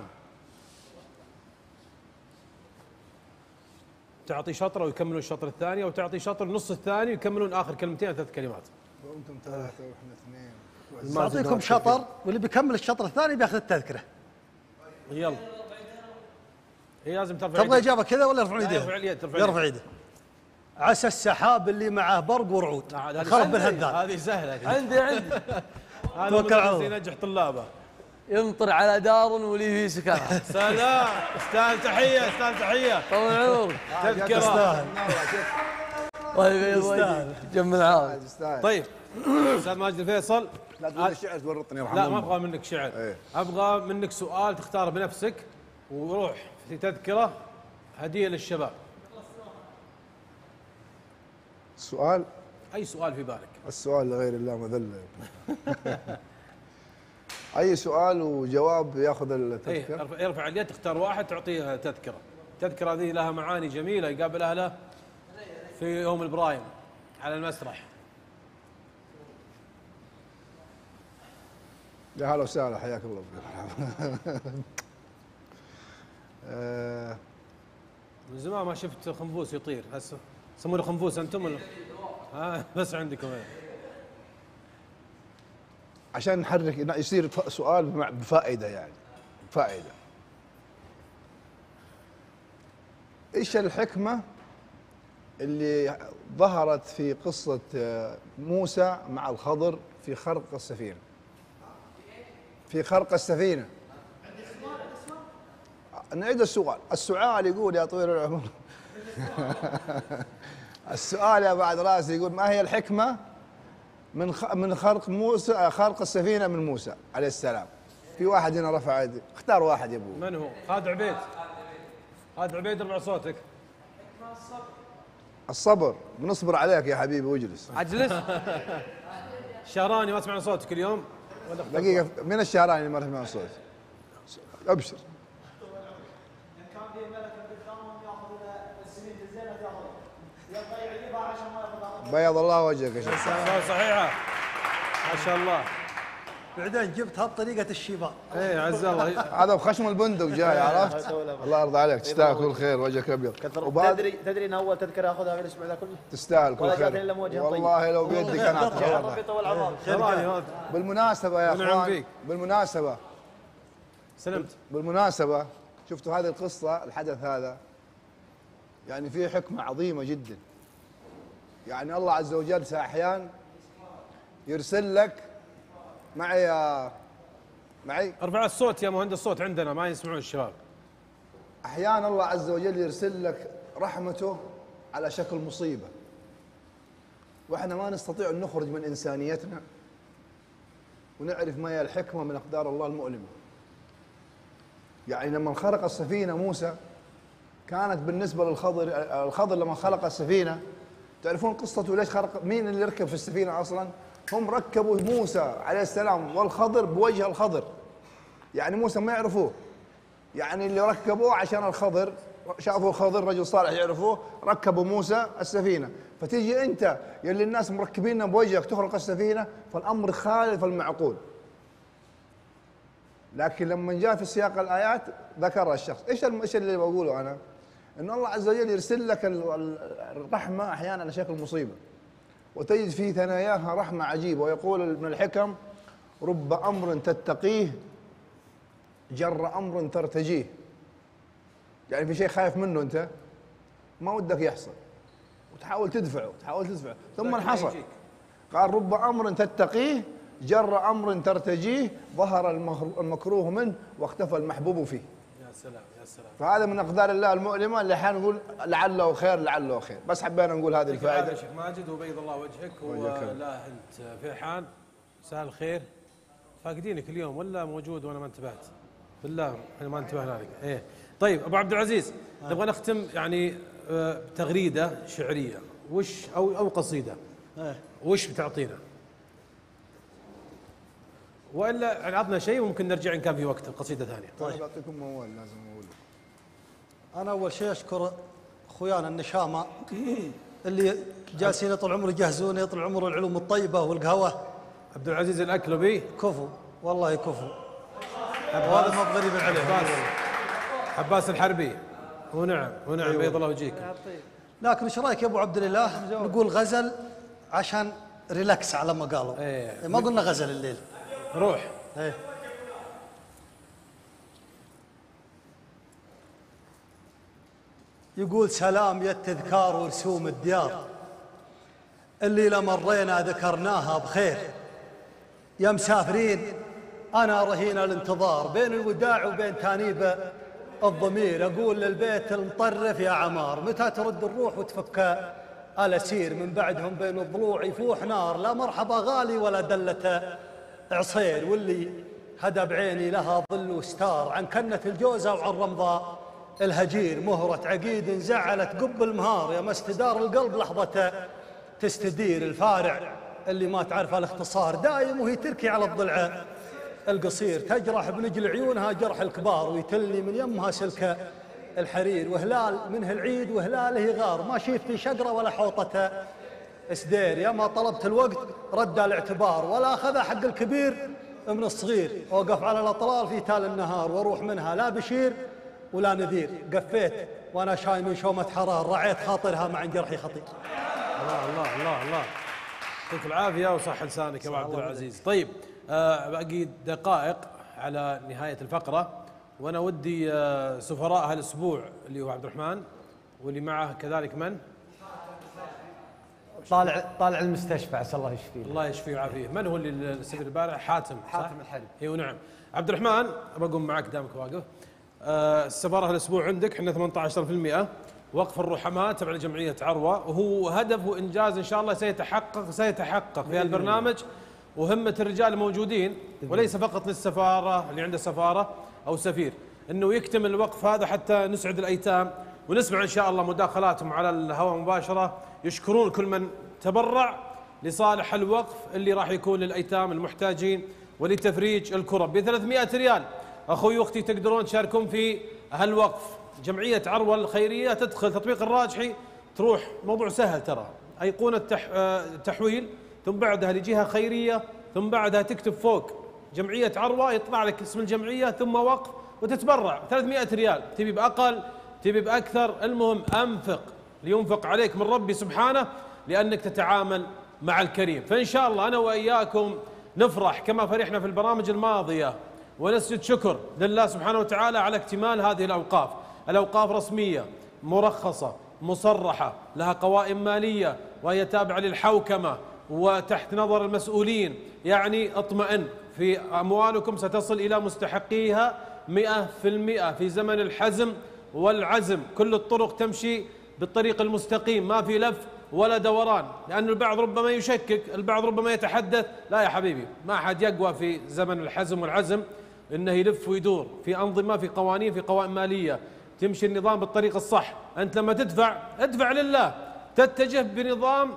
تعطي شطره ويكملون الشطر الثاني، او تعطي شطر النص الثاني ويكملون اخر كلمتين 3 كلمات. وانتم 3 واحنا 2. اعطيكم شطر واللي بيكمل الشطر الثاني بياخذ التذكره. يلا. هي لازم ترفع تبغى اجابه كذا ولا يرفعون يديه؟ يرفع اليد. يرفع يده. عسى السحاب اللي معه برق ورعود. خرب بالهذال. هذه سهله. عندي توكل على الله. ينجح طلابه. يمطر على دار ولي في سكنها. سلام. استاهل تحيه، استاهل تحيه. طول عمرك. تذكره. استاهل. يستاهل. جمل عافية. طيب استاذ ماجد الفيصل، لا تقول الشعر تورطني يرحم لا ما ابغى منك شعر. ابغى منك سؤال تختاره بنفسك وروح في تذكره هديه للشباب. السؤال؟ اي سؤال في بالك. السؤال لغير الله مذله. اي سؤال وجواب ياخذ التذكره. يرفع اليد، تختار واحد تعطيه تذكره. التذكره هذه لها معاني جميله يقابل اهلها في يوم البرايم على المسرح. يا هلا وسهلا، حياك الله. من زمان ما شفت خنفوس يطير، هسه يسمونه خنفوس انتم ولا؟ بس عندكم عشان نحرك يصير سؤال بفائده، يعني فائده. ايش الحكمه اللي ظهرت في قصه موسى مع الخضر في خرق السفينه؟ في خرق السفينه. نعيد السؤال. السؤال يقول يا طويل العمر. السؤال يا بعد راسي يقول ما هي الحكمه من خرق موسى، خرق السفينه من موسى عليه السلام؟ في واحد هنا رفع يده، اختار واحد يا ابوي. من هو؟ خالد عبيد. خالد عبيد ارفع صوتك. الصبر. بنصبر عليك يا حبيبي واجلس. اجلس. شهراني ما سمعنا صوتك اليوم. دقيقه، من الشهراني اللي ما سمعنا صوتك؟ ابشر. بيض الله وجهك يا شيخ. صحيحه ما شاء الله. بعدين جبتها بطريقه الشيبان. ايه عز الله. هذا بخشم البندق جاي، عرفت؟ الله يرضى عليك، تستاهل كل خير، وجهك ابيض. تدري ان اول تذكره اخذها في الاسبوع ذا كله؟ تستاهل كل خير والله، لو بيدي كان اعطيها. بالمناسبه يا اخوان، بالمناسبه سلمت. بالمناسبه شفتوا هذه القصه، الحدث هذا يعني فيه حكمه عظيمه جدا. يعني الله عز وجل احيانا يرسل لك معي ارفع الصوت يا مهندس، الصوت عندنا ما يسمعون الشباب. احيانا الله عز وجل يرسل لك رحمته على شكل مصيبه، واحنا ما نستطيع ان نخرج من انسانيتنا ونعرف ما هي الحكمه من اقدار الله المؤلمه. يعني لما خلق السفينه موسى كانت بالنسبه للخضر، الخضر لما خلق السفينه تعرفون قصته ليش خلق؟ مين اللي ركب في السفينه اصلا؟ هم ركبوا موسى عليه السلام والخضر بوجه الخضر، يعني موسى ما يعرفوه، يعني اللي ركبوه عشان الخضر، شافوا الخضر رجل صالح يعرفوه، ركبوا موسى السفينه. فتيجي انت يلي الناس مركبيننا بوجهك تخرق السفينه، فالامر خالف المعقول. لكن لما جاء في سياق الايات ذكر الشخص. ايش اللي بقوله انا؟ ان الله عز وجل يرسل لك الرحمه احيانا على شكل مصيبه، وتجد في ثناياها رحمه عجيبه. ويقول من الحكم رب أمر تتقيه جر أمر ترتجيه. يعني في شيء خايف منه أنت ما ودك يحصل وتحاول تدفعه ثم انحصل. قال رب أمر تتقيه جر أمر ترتجيه ظهر المكروه منه واختفى المحبوب فيه. يا سلام يا سلام. فهذا من أقدار الله المؤلمة اللي أحيانا نقول لعله خير لعله خير. بس حبينا نقول هذه الفائدة. يا شيخ ماجد وبيض الله وجهك. ولا أنت فرحان مساء الخير فاقدينك اليوم ولا موجود وأنا ما انتبهت؟ بالله احنا ما انتبهنا لك. ايه طيب ابو عبد العزيز نبغى نختم يعني تغريده شعريه وش او قصيده وش بتعطينا؟ والا يعني عطنا شيء وممكن نرجع ان كان في وقت قصيده ثانيه. طيب بعطيكم موال لازم اقول. انا اول شيء اشكر اخويانا النشامه اللي جالسين طول العمر يجهزون طول العمر العلوم الطيبه والقهوه. عبد العزيز الاكلبي كفو والله كفو. وهذا ما بغريب عليه. عباس الحربي ونعم بيض الله وجهك. لكن ايش رايك يا ابو عبد الله نقول غزل عشان ريلاكس على ما قالوا. ما قلنا غزل الليل. روح. يقول سلام يا التذكار ورسوم الديار اللي لمرينا ذكرناها بخير. يا مسافرين أنا رهين الانتظار بين الوداع وبين تانيب الضمير. أقول للبيت المطرف يا عمار متى ترد الروح وتفك الأسير. من بعدهم بين الضلوع يفوح نار لا مرحبا غالي ولا دلة عصير. واللي هدى بعيني لها ظل وستار عن كنة الجوزة وعن رمضاء الهجير. مهرة عقيد زعلت قب المهار يا ما استدار القلب لحظة تستدير. الفارع اللي ما تعرف الاختصار دايم وهي تركي على الضلع القصير. تجرح بنجل عيونها جرح الكبار ويتلي من يمها سلك الحرير. وهلال منه العيد وهلاله غار ما شفتي شقرة ولا حوطة اسدير. يا ما طلبت الوقت رد الاعتبار ولا أخذ حق الكبير من الصغير. وقف على الأطلال في تال النهار واروح منها لا بشير ولا نذير. قفيت وانا شاي من شومة حرار رعيت خاطرها مع جرحي خطير. الله يعطيك العافيه وصح لسانك يا ابو عبد العزيز. طيب باقي دقائق على نهايه الفقره وانا ودي سفراء هالاسبوع اللي هو عبد الرحمن واللي معه كذلك من؟ طالع المستشفى عسى الله يشفيه. الله يشفيه ويعافيه. من هو اللي السفير البارح؟ حاتم الحربي. ايوه نعم. عبد الرحمن بقوم معك دامك واقف. السفاره هالاسبوع عندك احنا 18% وقف الرحماء تبع لجمعيه عروه وهو هدفه انجاز ان شاء الله سيتحقق في هالبرنامج وهمه الرجال الموجودين وليس فقط للسفاره اللي عنده سفاره او سفير انه يكتمل الوقف هذا حتى نسعد الايتام ونسمع ان شاء الله مداخلاتهم على الهواء مباشره يشكرون كل من تبرع لصالح الوقف اللي راح يكون للايتام المحتاجين ولتفريج الكرب ب 300 ريال. اخوي واختي تقدرون تشاركون في هالوقف. جمعيه عروه الخيريه تدخل تطبيق الراجحي تروح موضوع سهل ترى ايقونه تحويل ثم بعدها لجهه خيريه ثم بعدها تكتب فوق جمعيه عروه يطلع لك اسم الجمعيه ثم وقف وتتبرع 300 ريال. تبي باقل تبي باكثر المهم انفق لينفق عليك من ربي سبحانه لانك تتعامل مع الكريم. فان شاء الله انا واياكم نفرح كما فرحنا في البرامج الماضيه ونسجد شكر لله سبحانه وتعالى على اكتمال هذه الأوقاف. الأوقاف رسمية مرخصة مصرحة لها قوائم مالية وهي تابعة للحوكمة وتحت نظر المسؤولين. يعني اطمئن في أموالكم ستصل إلى مستحقيها 100% في زمن الحزم والعزم. كل الطرق تمشي بالطريق المستقيم ما في لف ولا دوران لأن البعض ربما يشكك البعض ربما يتحدث. لا يا حبيبي ما أحد يقوى في زمن الحزم والعزم إنه يلف ويدور في أنظمة في قوانين في قوائم مالية تمشي النظام بالطريق الصح. أنت لما ادفع لله تتجه بنظام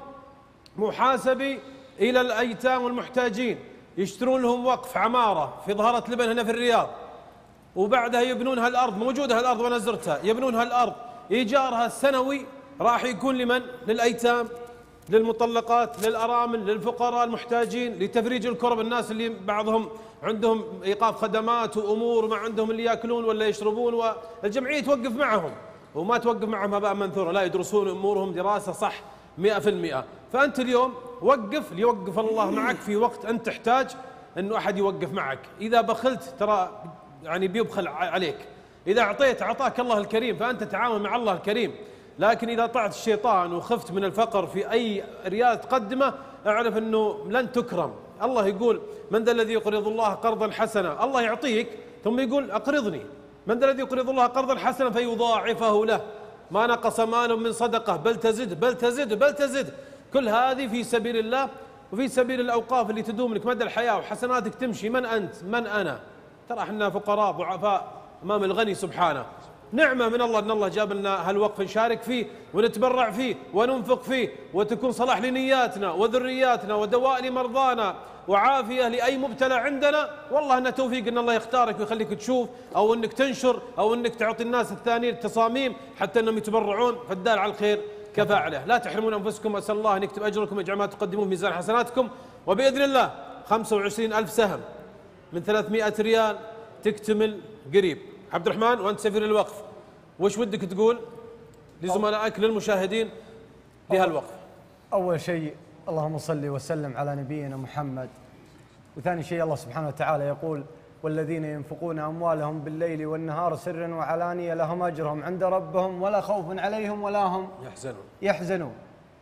محاسبي إلى الأيتام والمحتاجين يشترون لهم وقف عمارة في ظهرة لبن هنا في الرياض وبعدها يبنون هالأرض موجودة هالأرض وأنا زرتها يبنون هالأرض إيجارها السنوي راح يكون لمن؟ للأيتام للمطلقات للأرامل للفقراء المحتاجين لتفريج الكرب. الناس اللي بعضهم عندهم إيقاف خدمات وأمور ما عندهم اللي يأكلون ولا يشربون والجمعية توقف معهم وما توقف معهم هباء منثورا لا يدرسون أمورهم دراسة صح 100%. فأنت اليوم وقف ليوقف الله معك في وقت أنت تحتاج انه احد يوقف معك، اذا بخلت ترى يعني بيبخل عليك، اذا اعطيت اعطاك الله الكريم، فانت تعامل مع الله الكريم. لكن اذا طعت الشيطان وخفت من الفقر في اي ريال تقدمه، اعرف انه لن تكرم. الله يقول: من ذا الذي يقرض الله قرضا حسنا، الله يعطيك ثم يقول اقرضني. من ذا الذي يقرض الله قرضا حسنا فيضاعفه له، ما نقص مال من صدقه بل تزد بل تزد بل تزد. كل هذه في سبيل الله وفي سبيل الاوقاف اللي تدوم لك مدى الحياه، وحسناتك تمشي. من انت؟ من انا؟ ترى احنا فقراء ضعفاء امام الغني سبحانه. نعمه من الله ان الله جاب لنا هالوقف نشارك فيه ونتبرع فيه وننفق فيه، وتكون صلاح لنياتنا وذرياتنا ودواء لمرضانا وعافيه لاي مبتلى عندنا. والله انه توفيق ان الله يختارك ويخليك تشوف، او انك تنشر، او انك تعطي الناس الثانيين تصاميم حتى انهم يتبرعون، فالدال على الخير كفاعله. لا تحرمون انفسكم، اسال الله ان يكتب اجركم ويجعل ما تقدمون في ميزان حسناتكم. وباذن الله 25,000 سهم من 300 ريال تكتمل قريب. عبد الرحمن، وانت سفير الوقف، وش ودك تقول لزملائك للمشاهدين بهالوقف؟ اول شيء اللهم صل وسلم على نبينا محمد. وثاني شيء الله سبحانه وتعالى يقول: والذين ينفقون اموالهم بالليل والنهار سرا وعلانية لهم اجرهم عند ربهم ولا خوف عليهم ولا هم يحزنون.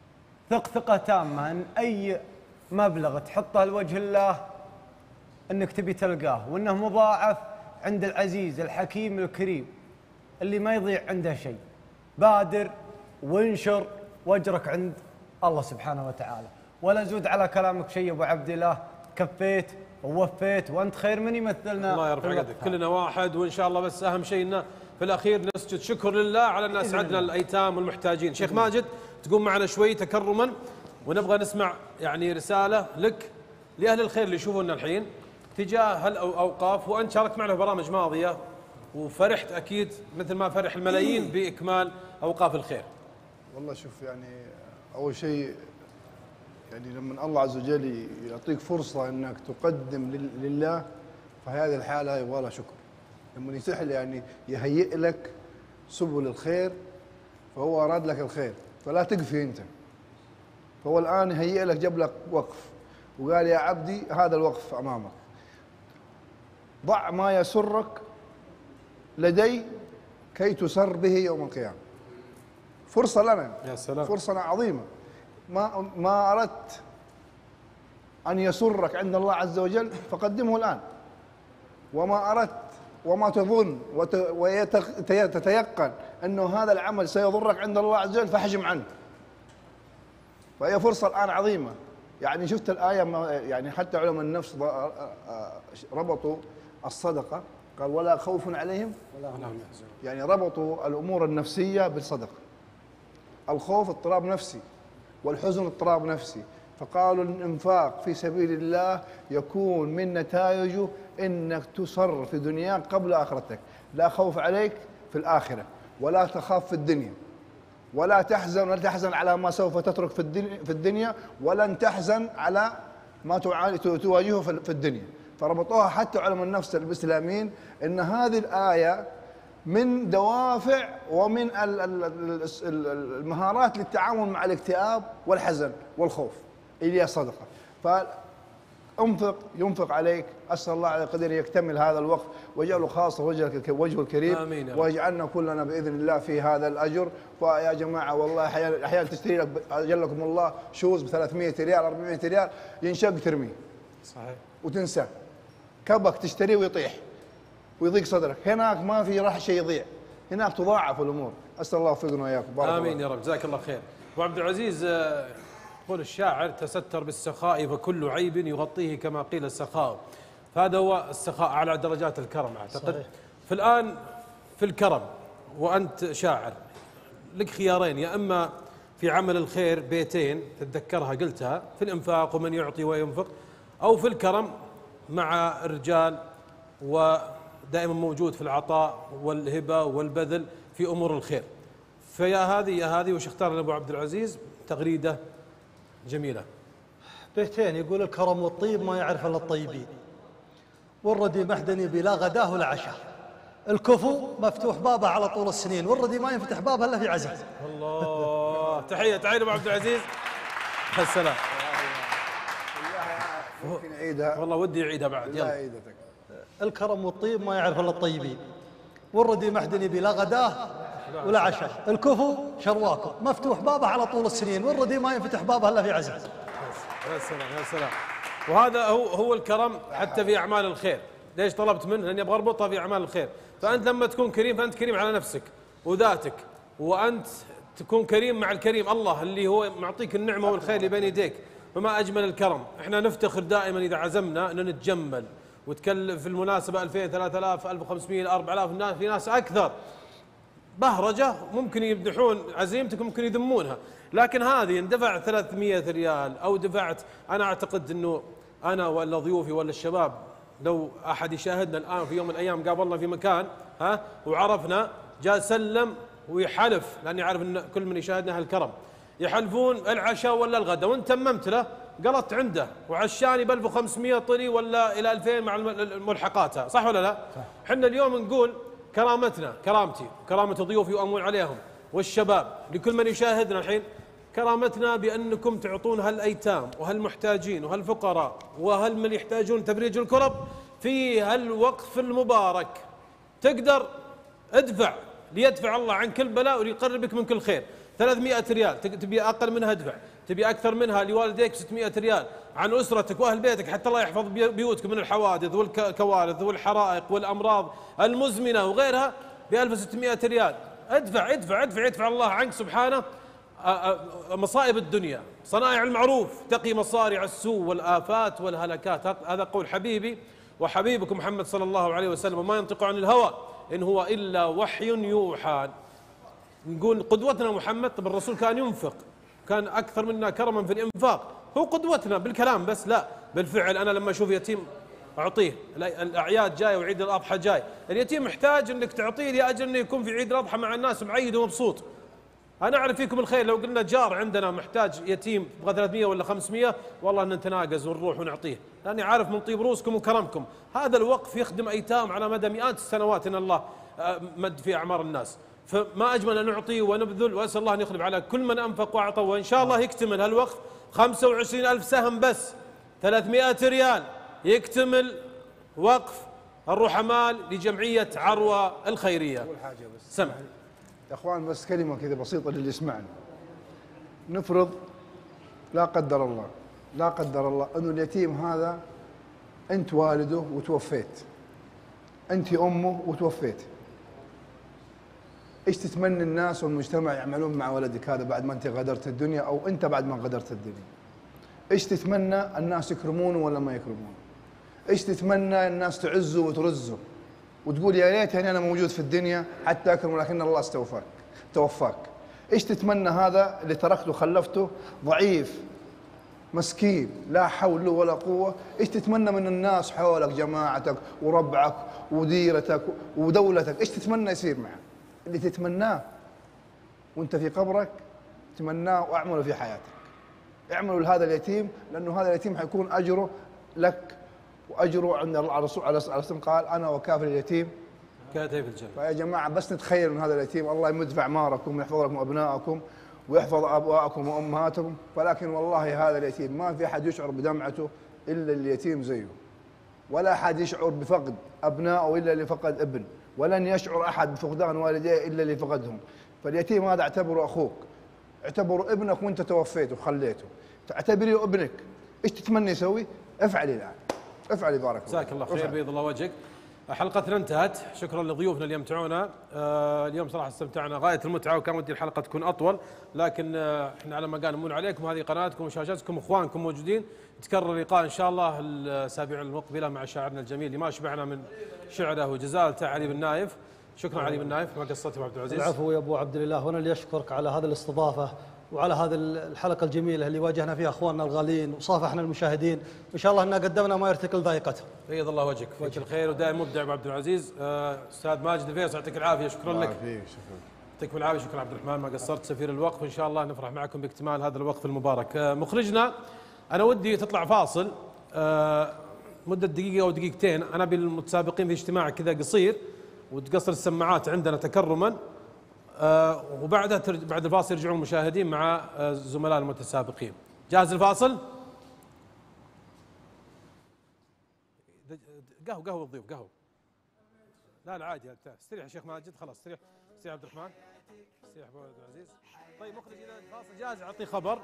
ثق ثقة تامة ان اي مبلغ تحطه لوجه الله انك تبي تلقاه، وانه مضاعف عند العزيز الحكيم الكريم اللي ما يضيع عنده شيء. بادر وانشر واجرك عند الله سبحانه وتعالى. ولا زود على كلامك شيء ابو عبد الله، كفيت ووفيت وانت خير من يمثلنا. الله يرفع قدرك، كلنا واحد وان شاء الله. بس اهم شيء انه في الاخير نسجد شكر لله على ان اسعدنا الايتام والمحتاجين. شيخ ماجد تقوم معنا شوي تكرما، ونبغى نسمع يعني رساله لك لاهل الخير اللي يشوفونا الحين تجاه الاوقاف. وانت شاركت معنا في برامج ماضيه وفرحت اكيد مثل ما فرح الملايين باكمال اوقاف الخير. والله شوف، يعني اول شيء يعني لما الله عز وجل يعطيك فرصه انك تقدم لله، فهي هذه الحاله يبغى لها شكر. لما يتيح يعني يهيئ لك سبل الخير، فهو اراد لك الخير، فلا تقفي انت. فهو الان يهيئ لك، جاب لك وقف وقال: يا عبدي هذا الوقف امامك، ضع ما يسرك لدي كي تسر به يوم القيامه. فرصه لنا، يا سلام، فرصه عظيمه. ما اردت ان يسرك عند الله عز وجل فقدمه الان، وما اردت وما تظن وتتيقن انه هذا العمل سيضرك عند الله عز وجل فاحجم عنه. فهي فرصه الان عظيمه. يعني شفت الايه، يعني حتى علماء النفس ربطوا الصدقه، قال: ولا خوف عليهم ولا هم يحزنون. يعني ربطوا الامور النفسيه بالصدقه. الخوف اضطراب نفسي، والحزن اضطراب نفسي، فقالوا الانفاق في سبيل الله يكون من نتائجه انك تسر في دنياك قبل اخرتك. لا خوف عليك في الاخره، ولا تخاف في الدنيا، ولا تحزن على ما سوف تترك في الدنيا، ولن تحزن على ما تواجهه في الدنيا. فربطوها حتى علماء النفس الاسلاميين ان هذه الايه من دوافع ومن المهارات للتعامل مع الاكتئاب والحزن والخوف اللي هي صدقه. ينفق عليك. اسال الله على قدر يكتمل هذا الوقت ويجعله خاصه وجهه الكريم. آمين. ويجعلنا كلنا باذن الله في هذا الاجر. فيا جماعه والله احيانا تشتري لك اجلكم الله شوز ب 300 ريال 400 ريال ينشق ترميه. صحيح. وتنساه. كبك تشتريه ويطيح ويضيق صدرك. هناك ما في راح شيء يضيع، هناك تضاعف الامور. اسال الله يوفقنا واياكم. امين يا رب، جزاك الله خير. ابو عبد العزيز، يقول الشاعر: تستر بالسخاء فكل عيب يغطيه كما قيل السخاء. فهذا هو السخاء، اعلى درجات الكرم اعتقد. صحيح. فالان في الكرم وانت شاعر لك خيارين: يا اما في عمل الخير بيتين تتذكرها قلتها في الانفاق ومن يعطي وينفق، او في الكرم مع الرجال ودائما موجود في العطاء والهبه والبذل في امور الخير. فيا هذه يا هذه، وش اختار ابو عبد العزيز؟ تغريده جميله. بيتين يقول: الكرم والطيب ما يعرف الا الطيبين، والردي محدني بلا غداه ولا عشاء. الكفو مفتوح بابه على طول السنين، والردي ما ينفتح بابه الا في عزاء. الله، تحيه ابو عبد العزيز. السلام. ممكن يعيدها والله ودي يعيدها بعد. لا عيدتك. الكرم والطيب ما يعرف الا الطيبين، والردي محدن يبي لا غداه ولا عشاء، الكفو شرواكم مفتوح بابه على طول السنين، والردي ما ينفتح بابه الا في عزم. يا سلام يا سلام. وهذا هو الكرم حتى في اعمال الخير. ليش طلبت منه؟ لاني ابغى اربطها في اعمال الخير. فانت لما تكون كريم فانت كريم على نفسك وذاتك، وانت تكون كريم مع الكريم الله اللي هو معطيك النعمه والخير اللي بين يديك. فما اجمل الكرم. احنا نفتخر دائما اذا عزمنا ان نتجمل وتكلف في المناسبه 2000 3000 1500 4000 الناس، في ناس اكثر بهرجه ممكن يمدحون عزيمتك ممكن يذمونها، لكن هذه ان دفع 300 ريال او دفعت، انا اعتقد انه انا ولا ضيوفي ولا الشباب لو احد يشاهدنا الان في يوم من الايام قابلنا في مكان وعرفنا جاء سلم ويحلف، لاني عارف ان كل من يشاهدنا هالكرم يحلفون العشاء ولا الغداء، وانت تممت له قلت عنده وعشاني ب 1500 طري ولا الى 2000 مع ملحقاتها، صح ولا لا؟ احنا اليوم نقول كرامتنا، كرامتي كرامه ضيوفي وامون عليهم والشباب لكل من يشاهدنا الحين، كرامتنا بانكم تعطون هالايتام وهالمحتاجين وهالفقراء وهل من يحتاجون تفريج الكرب في هالوقف المبارك. تقدر ادفع ليدفع الله عن كل بلاء وليقربك من كل خير. 300 ريال تبي اقل منها ادفع، تبي اكثر منها لوالديك 600 ريال، عن اسرتك واهل بيتك حتى الله يحفظ بيوتكم من الحوادث والكوارث والحرائق والامراض المزمنه وغيرها ب 1600 ريال. ادفع ادفع ادفع يدفع الله عنك سبحانه مصائب الدنيا. صنائع المعروف تقي مصارع السوء والآفات والهلكات. هذا قول حبيبي وحبيبكم محمد صلى الله عليه وسلم، وما ينطق عن الهوى إن هو إلا وحي يوحى. نقول قدوتنا محمد. طب الرسول كان ينفق، كان أكثر منا كرما في الإنفاق، هو قدوتنا بالكلام بس لا بالفعل. أنا لما أشوف يتيم أعطيه، الأعياد جاية وعيد الأضحى جاي، اليتيم محتاج أنك تعطيه لأجل أنه يكون في عيد الأضحى مع الناس معيد ومبسوط. أنا أعرف فيكم الخير، لو قلنا جار عندنا محتاج يتيم يبغى 300 ولا 500 والله أن نتناقز ونروح ونعطيه، لأني عارف من طيب روسكم وكرمكم. هذا الوقف يخدم أيتام على مدى مئات السنوات إن الله مد في أعمار الناس، فما أجمل أن نعطي ونبذل، وأسأل الله أن يخلف على كل من أنفق وأعطى. وإن شاء الله يكتمل هالوقف 25,000 سهم بس 300 ريال يكتمل وقف الرحمال لجمعية عروة الخيرية. سمع يا اخوان بس كلمه كذا بسيطه للي يسمعنا. نفرض لا قدر الله لا قدر الله انه اليتيم هذا انت والده وتوفيت، انت امه وتوفيت، ايش تتمنى الناس والمجتمع يعملون مع ولدك هذا بعد ما انت غادرت الدنيا او انت بعد ما غادرت الدنيا؟ ايش تتمنى الناس يكرمونه ولا ما يكرمونه؟ ايش تتمنى الناس تعزه وترزه وتقول يا ريتني انا موجود في الدنيا حتى اكرم لكن الله توفاك. ايش تتمنى هذا اللي تركته خلفته ضعيف مسكين لا حول له ولا قوه؟ ايش تتمنى من الناس حولك، جماعتك وربعك وديرتك ودولتك؟ ايش تتمنى يصير معه؟ اللي تتمناه وانت في قبرك تمناه واعمله في حياتك. اعملوا لهذا اليتيم، لانه هذا اليتيم حيكون اجره لك واجره عند الله. الرسول عليه الصلاه والسلام قال انا وكافل اليتيم كاتب في الجنه. فيا جماعه بس نتخيل من هذا اليتيم الله يمد في اعماركم ويحفظ لكم ابنائكم ويحفظ ابائكم وامهاتكم، ولكن والله هذا اليتيم ما في احد يشعر بدمعته الا اليتيم زيه، ولا احد يشعر بفقد ابنائه الا اللي فقد ابن، ولن يشعر احد بفقدان والديه الا اللي فقدهم. فاليتيم هذا اعتبره اخوك، اعتبره ابنك وانت توفيته وخليته، تعتبره ابنك. ايش تتمنى يسوي؟ افعلي الان، افعلي بارك الله. جزاك الله خير، بيض الله وجهك. حلقتنا انتهت، شكرا لضيوفنا اللي يمتعونا. اليوم صراحه استمتعنا غايه المتعه، وكان ودي الحلقه تكون اطول، لكن احنا على ما قال نمون عليكم، هذه قناتكم وشاشاتكم، اخوانكم موجودين. يتكرر اللقاء ان شاء الله الاسابيع المقبله مع شاعرنا الجميل اللي ما شبعنا من شعره وجزالته، علي بن نايف. شكرا علي بن نايف، ما قصرت يا عبد العزيز. العفو يا ابو عبد الله، وانا اللي اشكرك على هذه الاستضافه وعلى هذه الحلقه الجميله اللي واجهنا فيها اخواننا الغاليين وصافحنا المشاهدين، وان شاء الله ان قدمنا ما يرتقي ذائقتهم. بيض الله وجهك، وجه الخير ودائما مبدع ابو عبد العزيز. استاذ ماجد الفيصل يعطيك العافيه، شكرا لك. يعطيكم العافيه، شكرا عبد الرحمن، ما قصرت سفير الوقف، وان شاء الله نفرح معكم باكتمال هذا الوقف المبارك. مخرجنا انا ودي تطلع فاصل مده دقيقه او دقيقتين، انا بالمتسابقين في اجتماع كذا قصير وتقصر السماعات عندنا تكرما، وبعدها بعد الفاصل يرجعون المشاهدين مع زملاء المتسابقين. جاهز الفاصل؟ قهوة الضيوف قهوة. لا عادي استريح يا شيخ ماجد، خلاص استريح عبد الرحمن، استريح ابو عبد العزيز. طيب مخرج اذا الفاصل جاهز اعطيه خبر.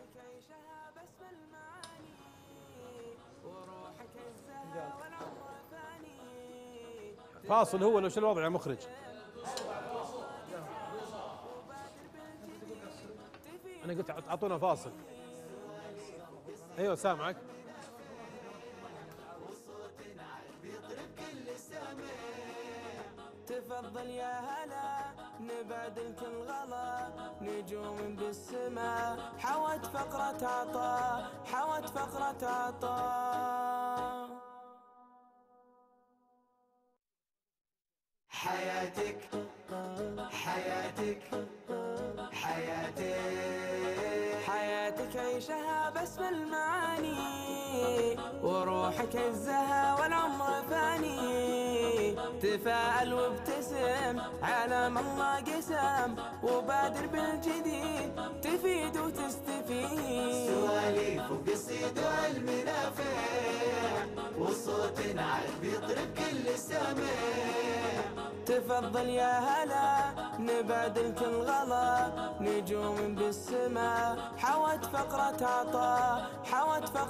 فاصل هو لو شو الوضع يا مخرج؟ انا قلت اعطونا فاصل. ايوه سامعك. تفضل يا هلا نبادل كل غلا، نجوم بالسما حوت فقرة عطاء، حوت فقرة عطاء. حياتك حياتك حياتك حياتك عيشها بس بالمعاني، وروحك عزها والعمر فاني. تفاءل وابتسم على ما الله قسم، وبادر بالجديد تفيد وتستفيد. سواليف وقصيد وعلم نافع، وصوت عذب يطرب كل السماء. تفضل يا هلا نبادل كل غلا، نجوم بالسما حوت فقرة عطاء، حوت فقرة